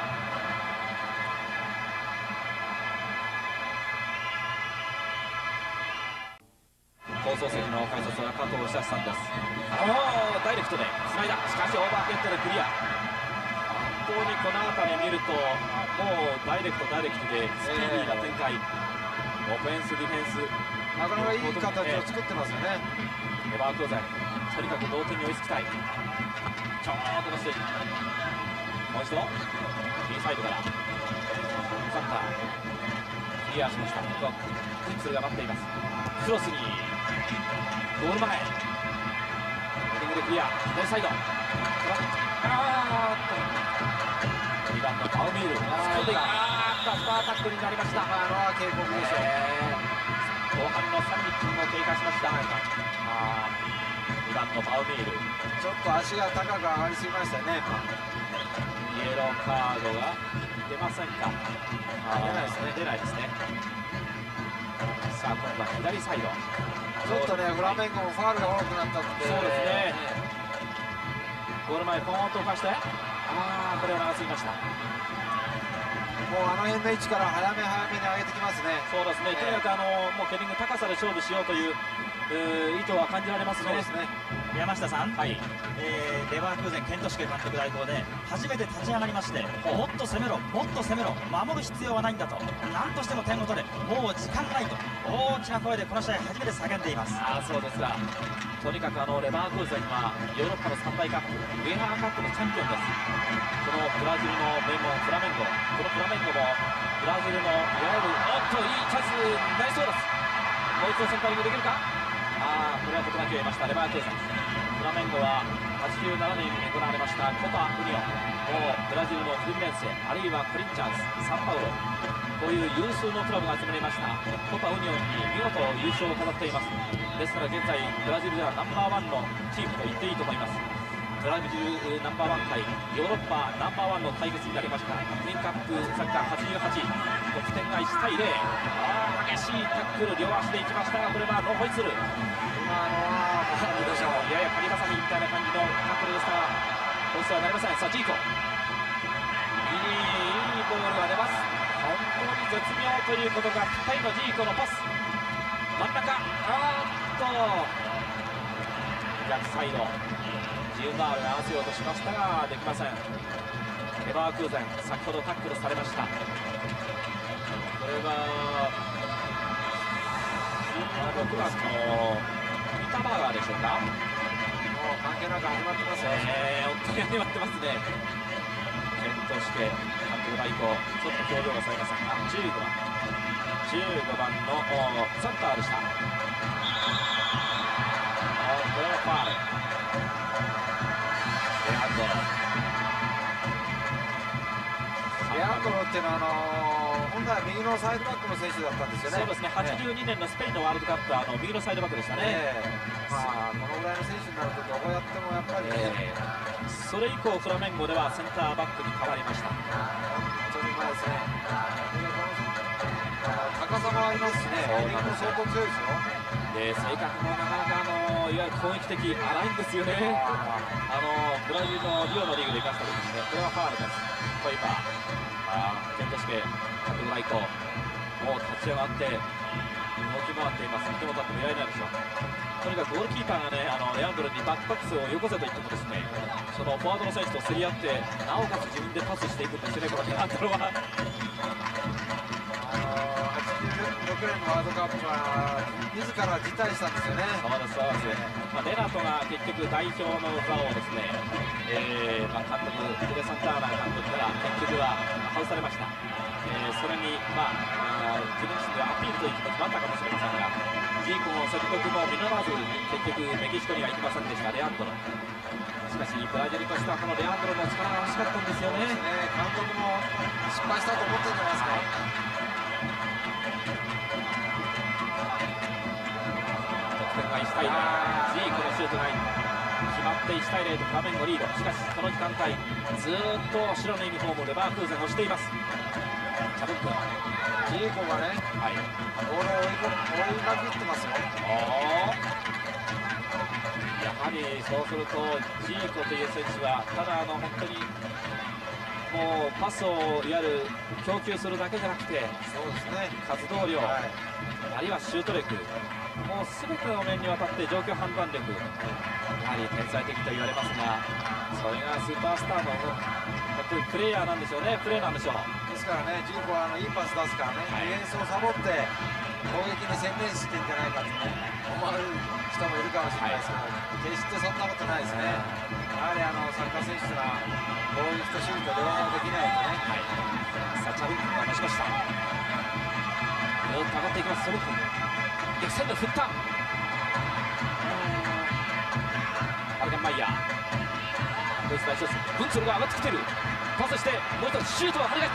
放送席の解説は加藤久志さんです。あダイレクトでつないだ。しかしオーバーヘッドでクリア。本当にこの辺り見るともうダイレクトダイレクトでスピーディーな展開、えー、オフェンスディフェンスなかなかいい形を作ってますよね。 レバークーゼンとにかく同点に追いつきたい。ちょっと出してもう一度右サイドからサッカークリアしました。ここはクイッツルが待っています。クロスにゴール前ヘディングでクリア左サイド、あーっとにばんのパウミールあーっとスパータックルになりました。 あのは警告でしょう、えー、後半のさんじゅっぷんを経過しました。あにばんのパウミールちょっと足が高く上がりすぎましたよね。 イエローカードが出ませんか。 あ出ないですね。 出ないですね。さあ今度は左サイドちょっとねフラメンゴもファウルが多くなったんで、 そうですね、ゴール前ポーンと浮かして、ああこれは長すぎました。 もうあの辺の位置から早め早めに上げてきますね。 そうですね、とにかくあのもうヘディング高さで勝負しようという意図は感じられますね。 そうですね。 山下さん、 はい、 えー、レバークーゼンケントシュケ監督代行で初めて立ち上がりまして、もっと攻めろ、もっと攻めろ、守る必要はないんだと、なんとしても点を取れ、もう時間ないと大きな声でこの試合初めて叫んでいます。 あそうですが、とにかくあのレバークーゼンはヨーロッパの三大カップ、ウェハーカップのチャンピオンです。このブラジルの名門フラメンゴ、このフラメンゴもブラジルのいわゆるおっといいチャンスになりそうです。もう一度センタリングできるか。あこれは事なきを得ましたレバークーゼン。フラメンゴははちじゅうななねんに行われましたコパウニオン、もうブラジルのフルミネンセ、あるいはコリンチャンス、サンパウロ、こういう有数のクラブが集まりましたコパウニオンに見事優勝を飾っています。ですから現在ブラジルではナンバーワンのチームと言っていいと思います。ブラジルナンバーワン対ヨーロッパナンバーワンの対決になりました。クイーンカップサッカーはちじゅうはち、得点がいちたいゼロ、あ激しいタックル、両足でいきましたが、これはノーホイッスル。今のはややカリバサミみたいな感じのタックルでしたが、ホイッスルはなりません。さあジーコ、いいいいボールが出ます。本当に絶妙ということがぴったりのジーコのパス、真ん中、あーっと逆サイド、ジウマールが合わせようとしましたができません。レバークーゼン、先ほどタックルされました。これはろくばんのミタバーガーでしょうか。もう関係なく始まってますよね。本当に始まってますね。ケントシュケ監督代行、ちょっと表情がされませんが、じゅうごばんじゅうごばんのサンターでした。これはファール。レアンドロレアンドロっていうのはあのー、本来右のサイドバックの選手だったんですよね。 そうですね、はちじゅうにねんのスペインのワールドカップはあの右のサイドバックでしたね。 えー、まあこのぐらいの選手になるとどこやってもやっぱりね、えー、それ以降フラメンゴではセンターバックに変わりました。 本当にうまいですね。高さもありますしね、ヘディングも相当強いですよ。 で性格もなかなかあのいわゆる攻撃的荒いんですよね。あのブラジルのリオのリーグで生かした時にね、これはファールです。コイパー、あケントシュケ監督代行、もう立ち上がって動き回っています。見ても立ってもいられないでしょう。とにかくゴールキーパーがね、あのレアンドロにバックパックスをよこせと言ってもですね、そのフォワードの選手と競り合ってなおかつ自分でパスしていくんですよね、このレアンドロは。 ろくねんのワールドカップは自ら辞退したんですよね。 そうですそうです、まあ、レナトが結局代表の座をですね、えーまあ、監督フレサンターナ監督から結局は外されました。えー、それに、まあ、あ自分自身でアピールという気持ちもあったかもしれませんが、ジーコも説得も実らず結局メキシコには行きませんでしたレアンドロ。しかしブラジルとしてはこのレアンドロの力が欲しかったんですよね。 ね、監督も失敗したと思ってるんじゃないですか。 得点がいちたいゼロ、ジーコのシュートが決まっていちたいゼロとフラメンゴリード。しかしこの時間帯ずーっと白のユニフォームレバークーゼンをしています。チャブックジーコがね、はい、ボールを追い追いまくってますよ。 やはりそうするとジーコという選手はただあの本当にもうパスをいわゆる供給するだけじゃなくて、 そうですね、 活動量、はい、あるいはシュート力、もう全ての面にわたって状況判断力、やはり天才的と言われますが、それがスーパースターの本当にプレイヤーなんでしょうね、プレーなんでしょう。 ですからね、ジーコはあのいいパス出すからね、はい、ディフェンスをサボって攻撃に専念してんじゃないかとね思われる人もいるかもしれないですけど、はい、決してそんなことないですね。やはりあのサッカー選手は攻撃と守備と両方できないとね。 はい、さあチャブックが出しました。ずっと上がっていきます。ソルク逆サイド振った。アルガンマイヤー、ドイツ大シュート、ブンツォルが上がってきてる。パスしてもう一つシュートが跳ね返った。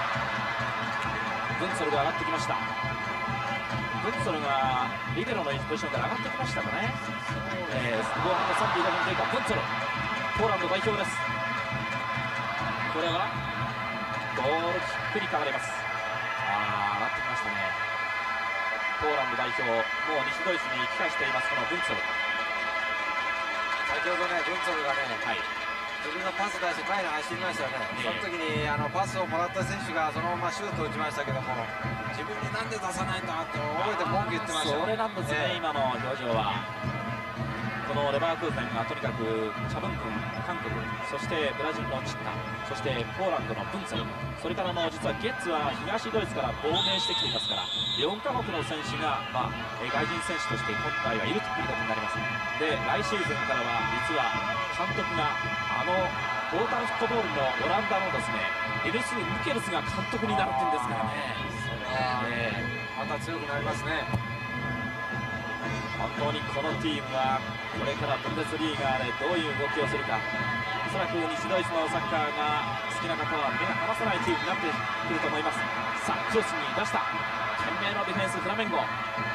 ブンツォルが上がってきました。ブンツォルがリベロのポジションから上がってきましたかね。えー、後半のさんじゅうごふん経過、ブンツォルポーランド代表です。これはゴールキックに変わります。あー、上がってきましたね。ポーランド代表、もう西ドイツに帰化しています、このブンツォル。 先ほどね、ブンツォルがね、はい、自分がパス出して前に走りましたよね、えー、その時にあのパスをもらった選手がそのままシュートを打ちましたけども、自分になんで出さないんだって覚えて文句言ってましたよ。 それなんですね、えー、今の表情は。 このレバークーゼンがとにかくチャブン君、韓国、そしてブラジルのチッタ、そしてポーランドのブンツェル、それからの実はゲッツは東ドイツから亡命してきていますから、よんカ国の選手が、まあ、外人選手として今回はいるということになります。で、来シーズンからは実は監督があのトータルフットボールのオランダのですねエルス・ミケルスが監督になるっていうんですからね。 それはまた強くなりますね。 本当にこのチームはこれからブンデスリーガーでどういう動きをするか、おそらく西ドイツのサッカーが好きな方は目が離せないチームになってくると思います。さあクロスに出した懸命のディフェンスフラメンゴ、こ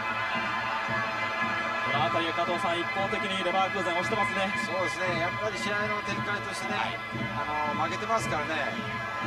の辺り加藤さん、一方的にレバークーゼン押してますね。 そうですね、やっぱり試合の展開としてね、はい、あの負けてますからね。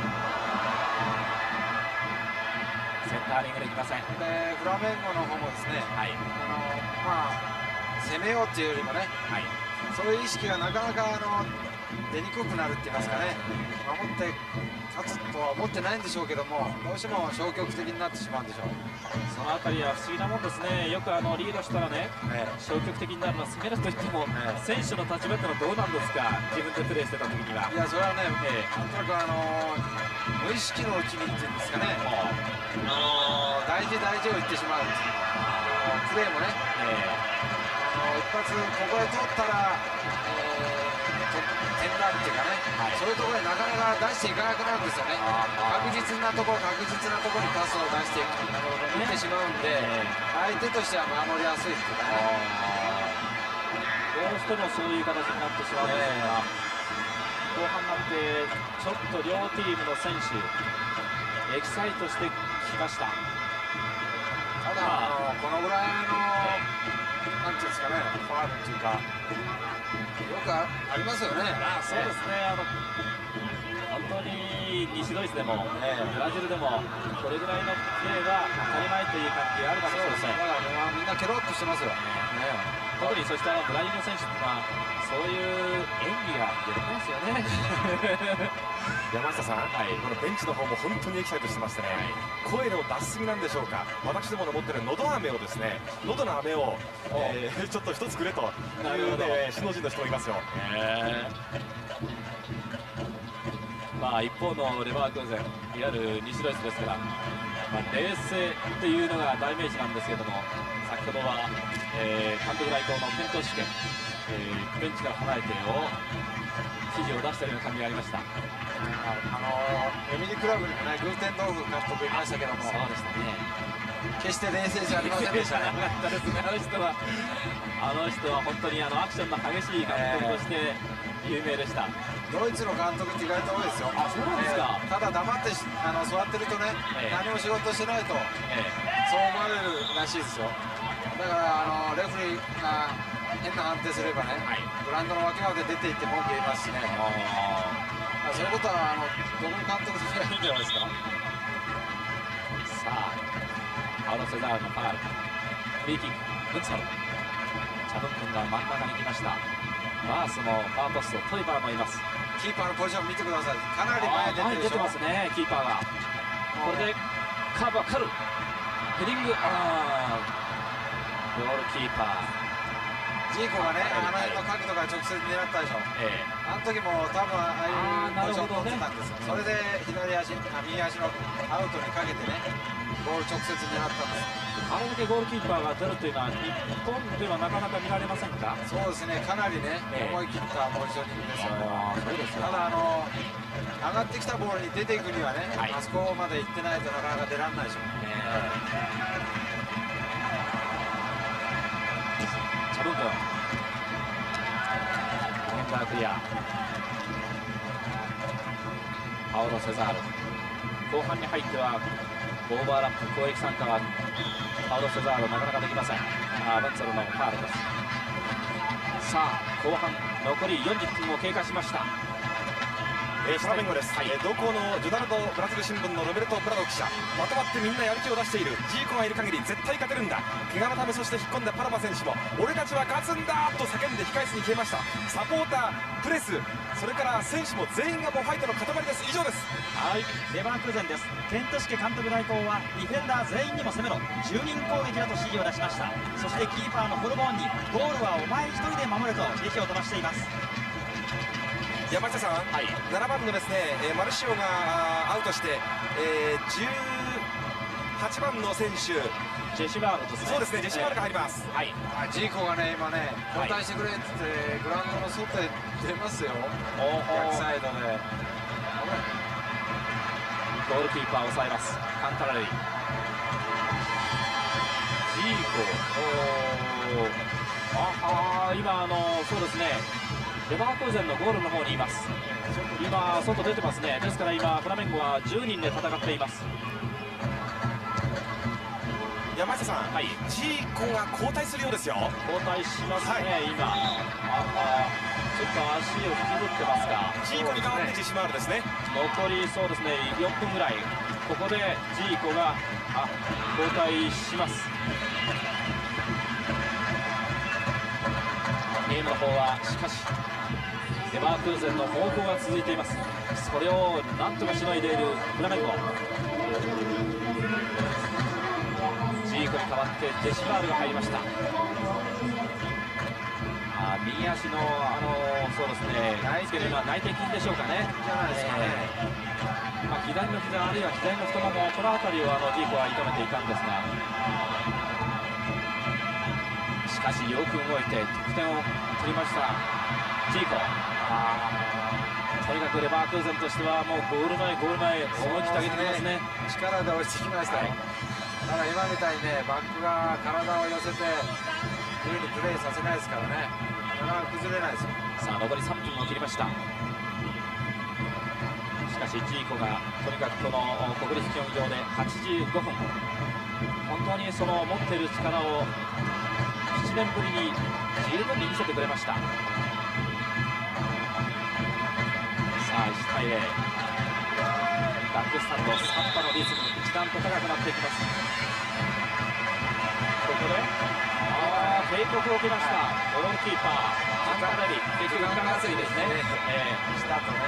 センターリングできません。 でフラメンゴの方もですね、はい、あのまあ攻めようっていうよりもね、はい、そういう意識がなかなかあの出にくくなるって言いますかね、守って勝つとは思ってないんでしょうけども、どうしても消極的になってしまうんでしょう。 そのあたりは不思議なもんですね。よくあのリードしたらね、ええ、消極的になるのは攻めるといっても、ええ、選手の立場ってのはどうなんですか、自分でプレーしてた時には。 いや、それはね、ええ、なんとなくあの無意識のうちにっていうんですかね、あの大事大事を言ってしまうプレーもね、ええ、あの一発ここへ取ったら、えー点だっていうかね、はい、そういうところでなかなか出していかなくなるんですよね。確実なところ確実なところにパスを出していってしまうんで、相手としては守りやすいっていうかね、 どうしてもそういう形になってしまうんですが、後半になってちょっと両チームの選手エキサイトしてきました。 ただあのこのぐらいのなんていうんですかね、ファウルっていうかよくありますよね。 あ、そうですね。あの本当に西ドイツでも、えー、ブラジルでもこれぐらいのプレーが当たり前という感じがあるかもしれません。 だからみんなケロッとしてますよ。ね、 特にそうしたブラジルの選手はそういう演技が出てますよね。 山下さん、はい、このベンチの方も本当にエキサイトしてましてね、はい、声の出しすぎなんでしょうか、私どもの持ってる喉飴をですね、喉の飴を、えー、ちょっと一つくれというね、首脳陣の人もいますよ。えー、まあ一方のレバークーゼン、いわゆる西ドイツですから、まあ、冷静っていうのが代名詞なんですけども、先ほどは、えー、監督代行のケント・シュケ、えー、ベンチから離れてを指示を出したような感じがありました。 あのエミリクラブにもね、グーテンドーフ監督いましたけども、 そうでしたね、 決して冷静じゃありませんでしたね。 あの人はあの人は本当にあのアクションの激しい監督として有名でした。 ドイツの監督って意外と多いですよ。 あ、そうなんですか。 えー、ただ黙ってあの座ってるとね、えー、何も仕事してないと、えー、そう思われるらしいですよ。だからあのレフェリーが変な判定すればね、はい、グラウンドの脇まで出ていって文句言いますしね。そういうことはあのどこに監督すればいいんじゃないですか。 さあ、パウロ・セザールのファウル、フリーキック、ブンツァル、チャブン君が真ん中に来ました。バースもファーポスト、トイバーもいます。 キーパーのポジション見てください。かなり前に出てるでしょ。 前に出てますね、キーパーが。これでカーブはかる。ヘディング、あー、ゴールキーパー。 ジーコがね、あの辺の角度から直接狙ったでしょ。ええ、あの時も多分ああいうポジション取ってたんですよ。それで左足、あ右足のアウトにかけてね、ボール直接狙ったんです。 あれだけゴールキーパーが出るというのは日本ではなかなか見られませんか。 そうですね、かなりね、ええ、思い切ったポジショニングですよね。 そうですよ。 ただあの上がってきたボールに出ていくにはね、はい、あそこまで行ってないとなかなか出られないでしょうね。 チャブン君、ディフェンダークリア。パオロ・セザール、後半に入ってはオーバーラップ攻撃参加はパオロ・セザールなかなかできません。あー、バンツェルのファウルです。さあ後半残りよんじゅっぷんを経過しました。 えー、フラメンゴです、はい、えー、同行のジョナルド・ブラジル新聞のロベルト・プラド記者、まとまってみんなやる気を出している、ジーコがいる限り絶対勝てるんだ、怪我のためそして引っ込んだパラマ選手も俺たちは勝つんだと叫んで控室に消えました。サポーター、プレス、それから選手も全員がもうファイトの塊です。以上です。 はい、レバークーゼンです。ケントシケ監督代行はディフェンダー全員にも攻めろ、じゅうにん攻撃だと指示を出しました。そしてキーパーのホルボーンにゴールはお前一人で守れと指示を飛ばしています。 山下さん、はい、ななばんのですね、えー、マルシオがアウトして、えー、じゅうはちばんの選手、 ジェシマールですね。 そうですね、ジェシマールが入ります。 はい。 ジーコがね、今ね、交代してくれって言ってグラウンドの外へ出ますよ。逆サイドで。 ゴールキーパーを抑えます。カンタラレイ。ジーコ。ああ、今あのそうですね。レバークーゼンのゴールの方にいます。今外出てますね。ですから今フラメンゴはじゅうにんで戦っています。 山下さん、はい、ジーコが交代するようですよ。 交代しますね、はい、今。ああ、ちょっと足を引きずってますか。 ジーコに代わってジェシマールですね。 残りそうですね、よんぷんぐらい。ここでジーコがあ交代します。ゲームの方はしかしレバークーゼンの猛攻が続いています。それをなんとかしのいでいるフラメンゴ。ジーコに代わってジェシマールが入りました。あ右足のあのそうですね、内定内転筋でしょうかね。 じゃないですかね。 えーまあ、左の膝あるいは左の太もも、この辺りをあのジーコは痛めていたんですが、しかしよく動いて得点を取りましたジーコ。あとにかくレバークーゼンとしてはもうゴール前ゴール前思い切ってあげてきますね。 力で押してきましたよ。ただ今みたいにね、バックが体を寄せて自由にプレーさせないですからね、なかなか崩れないですよ。 さあ残りさんぷんを切りました。しかしジーコがとにかくこの国立競技場ではちじゅうごふん、本当にその持っている力をななねんぶりに十分に見せてくれました。さあいちたいゼロ、バックスタンドサッパのリズム一段と高くなっていきます。ここであ警告を受けました。ゴールキーパーカンタレリ、結局時間稼ぎですね。えー、した後ね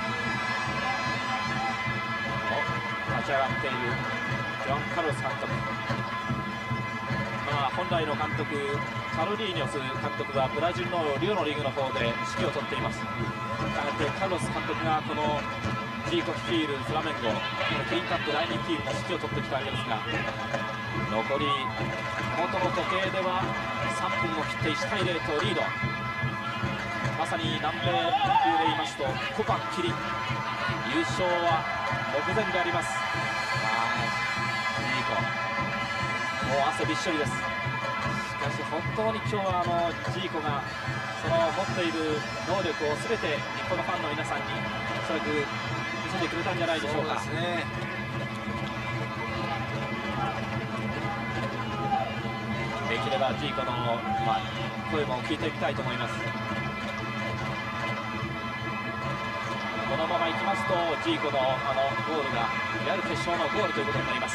立ち上がっているジョン・カルロス監督。まあ、本来の監督カルリーニョス監督はブラジルのリオのリーグの方で指揮を執っています。したがってカルロス監督がこのジーコ率いるフラメンゴクリーンカップ第にチームの指揮を執ってきたわけですが、残り元の時計ではさんぷんを切っていちたいゼロとリード。まさに南米野球で言いますとコパキリン優勝は目前であります。ジーコもう汗びっしょりです。しかし本当に今日はあのジーコがその持っている能力を全て日本のファンの皆さんにおそらく見せてくれたんじゃないでしょうか。 そうですね。 できればジーコの、まあ、声も聞いてみたいと思います。このままいきますとジーコのあのゴールがいわゆる決勝のゴールということになります。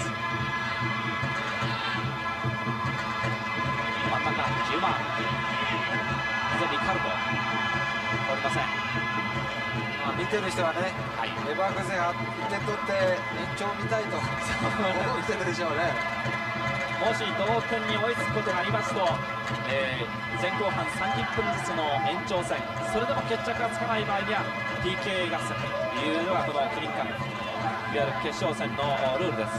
真ん中じゅうばんリカルド取りません。 まあ、見てる人はね、はい、レバークーゼンがいってん取って延長見たいと思ってるでしょうね。 もし同点に追いつくことがありますと、えー、前後半さんじゅっぷんずつの延長戦、それでも決着がつかない場合には ピーケー 合戦というのがこのキリンカップいわゆる決勝戦のルールです。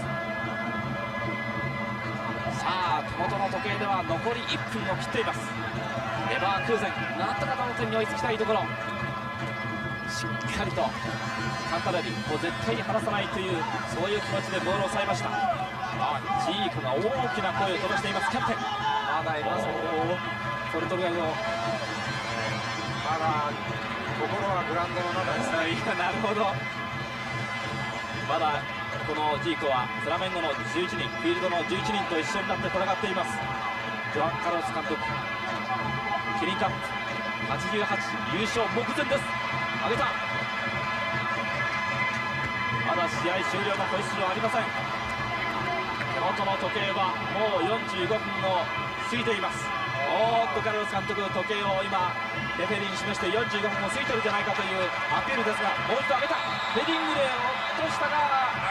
さあ手元の時計では残りいっぷんを切っています。レバークーゼンなんとか同点に追いつきたいところ、しっかりとカンタレリもう絶対に離さないというそういう気持ちでボールを抑えました。あジーコが大きな声を飛ばしています。キャプテンまだいますね。 ポルトガルのまだ心はグラウンドの中ですね。 いやなるほど。まだこのジーコはフラメンゴのじゅういちにんフィールドのじゅういちにんと一緒になって戦っています。ジョアン・カルロス監督キリンカップはちじゅうはち優勝目前です。上げたまだ試合終了のホイッスルはありません。手元の時計はもうよんじゅうごふんを過ぎています。おーっとカルロス監督、時計を今レフェリーに示してよんじゅうごふんを過ぎてるんじゃないかというアピールですが、もう一度上げた。ヘディングで落としたが、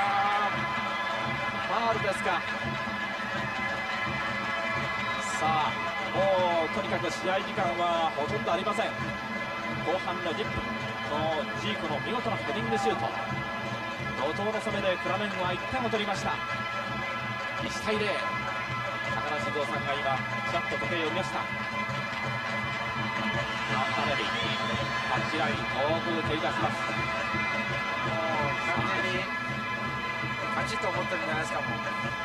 ファールですか。さあもうとにかく試合時間はほとんどありません。後半のじゅっぷん、このジーコの見事なヘディングシュート、怒涛の攻めでフラメンゴはいってんを取りました。いちたいゼロ、高田静雄さんが今ちらっと時計を見ました。アンタネビタッチライン遠く蹴り出します。 もう完全に勝ちと思ってるんじゃないですか。もう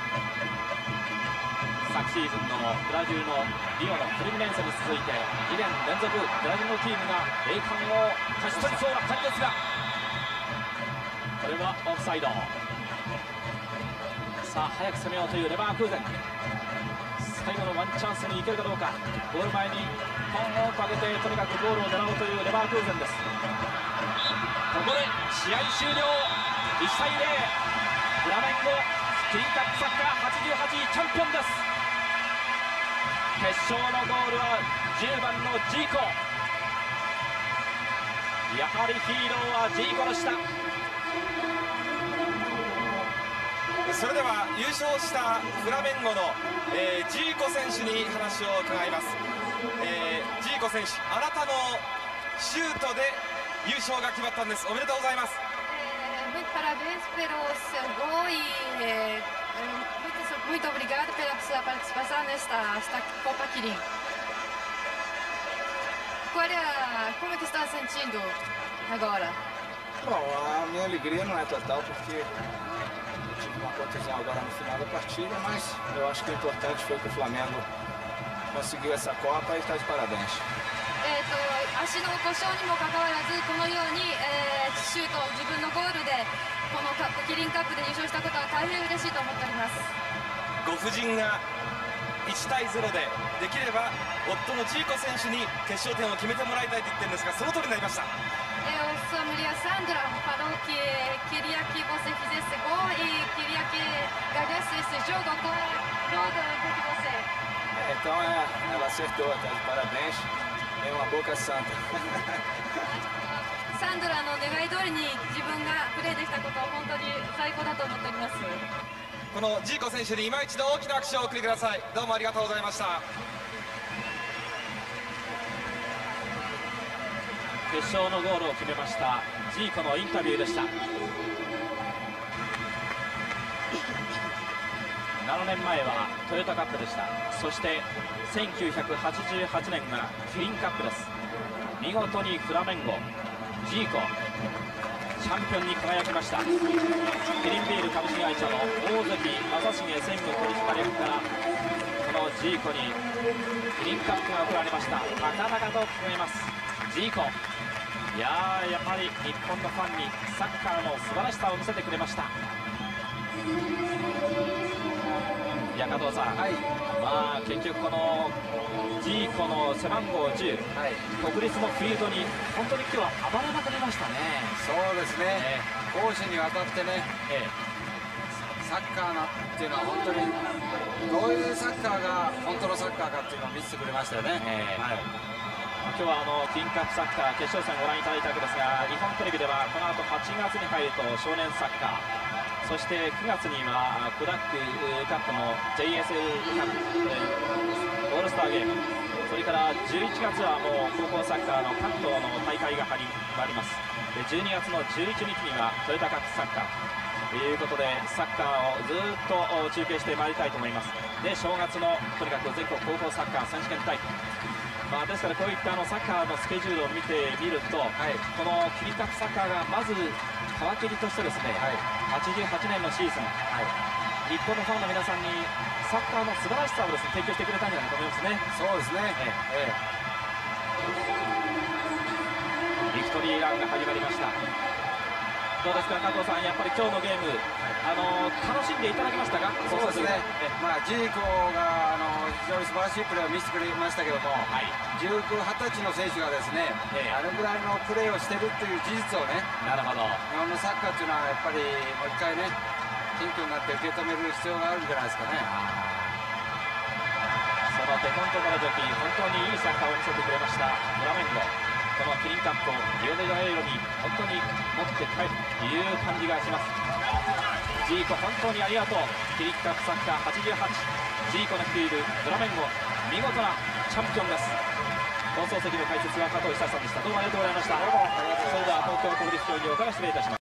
昨シーズンのブラジルのリオのフルミネンセに続いてにねん連続ブラジルのチームが栄冠を勝ち取りそうな感じですが、これはオフサイド。さあ早く攻めようというレバークーゼン、最後のワンチャンスにいけるかどうか。ゴール前にポンと上げてとにかくゴールを狙おうというレバークーゼンです。ここで試合終了、いちたいゼロ、フラメンゴキリンカップサッカーはちじゅうはちいチャンピオンです。決勝のゴールはじゅうばんのジーコ。やはりヒーローはジーコでした。 それでは優勝したフラメンゴの、えー、ジーコ選手に話を伺います。えー、ジーコ選手、あなたのシュートで優勝が決まったんです。おめでとうございます。 Muito parabéns pelo seu gol e eh, muito, muito obrigado pela sua participação nesta, nesta Copa Kirin. Qual é a, como é que está sentindo agora? Bom, a minha alegria não é total porque eu tive uma contusão agora no final da partida, mas eu acho que o importante foi que o Flamengo conseguiu essa Copa e está de parabéns. えーと足の故障にもかかわらずこのように、えー、シュート自分のゴールでこのカップキリンカップで優勝したことは大変嬉しいと思っております。 ご婦人がいちたいゼロでできれば夫のジーコ選手に決勝点を決めてもらいたいと言ってるんですが、その通りになりました。 Eu sou a mulher Sandra, falou que queria que você fizesse gol e queria que ganhasse esse jogo. Qual é o jogo de você? É, então é, ela acertou, tá de parabéns. Tem uma boca santa. サンドラの願い通りに自分がプレーできたことは本当に最高だと思っております。 このジーコ選手に今一度大きな拍手をお送りください。どうもありがとうございました。 決勝のゴールを決めましたジーコのインタビューでした。ななねんまえはトヨタカップでした。そしてせんきゅうひゃくはちじゅうはちねんがキリンカップです。見事にフラメンゴジーコチャンピオンに輝きました。キリンビール株式会社の大関正成専務取締役からこのジーコにキリンカップが贈られました。高々と掲げますジーコ。いやーやはり日本のファンにサッカーの素晴らしさを見せてくれました。いや加藤さん、はい、まあ結局このジーコの背番号じゅう、はい、国立のフィールドに本当に今日は暴れまくりましたね。 そうですね、攻守にわたってね、ええ、サッカーなっていうのは本当にどういうサッカーが本当のサッカーかっていうのを見せてくれましたよね。ええ、はい、 今日はあのキリンカップサッカー決勝戦をご覧いただいたわけですが、日本テレビではこの後はちがつに入ると少年サッカー、そしてくがつにはコダックカップの ジェイエスエル カップオールスターゲーム、それからじゅういちがつはもう高校サッカーの関東の大会が始まります。でじゅうにがつのじゅういちにちにはトヨタカップサッカーということでサッカーをずっと中継してまいりたいと思います。で正月のとにかく全国高校サッカー選手権大会、まあ、ですからこういったあのサッカーのスケジュールを見てみると、はい、このキリンカップサッカーがまず皮切りとしてですね、はい、はちじゅうはちねんのシーズン、はい、日本のファンの皆さんにサッカーの素晴らしさをですね提供してくれたんじゃないかと思いますね。 そうですね、ええ、 ビクトリーランが始まりました。 どうですか加藤さん、やっぱり今日のゲーム、あの楽しんでいただきましたか？ そうですね、まあ、ジーコがあの非常に素晴らしいプレーを見せてくれましたけども、はい、じゅうきゅう、はたちの選手がですね、えー、あれぐらいのプレーをしてるっていう事実をね、なるほど、日本のサッカーっていうのはやっぱりもう一回ね、謙虚になって受け止める必要があるんじゃないですかね。 そのテコントからジョキ、本当にいいサッカーを見せてくれましたフラメンゴ。このキリンカップをリオデジャネイロに本当に持って帰るという感じがします。ジーコ本当にありがとう。キリンカップサッカーはちじゅうはち、ジーコの率いるフラメンゴ、見事なチャンピオンです。放送席の解説は加藤久さんでした。どうもありがとうございました。それでは東京国立競技場から失礼いたします。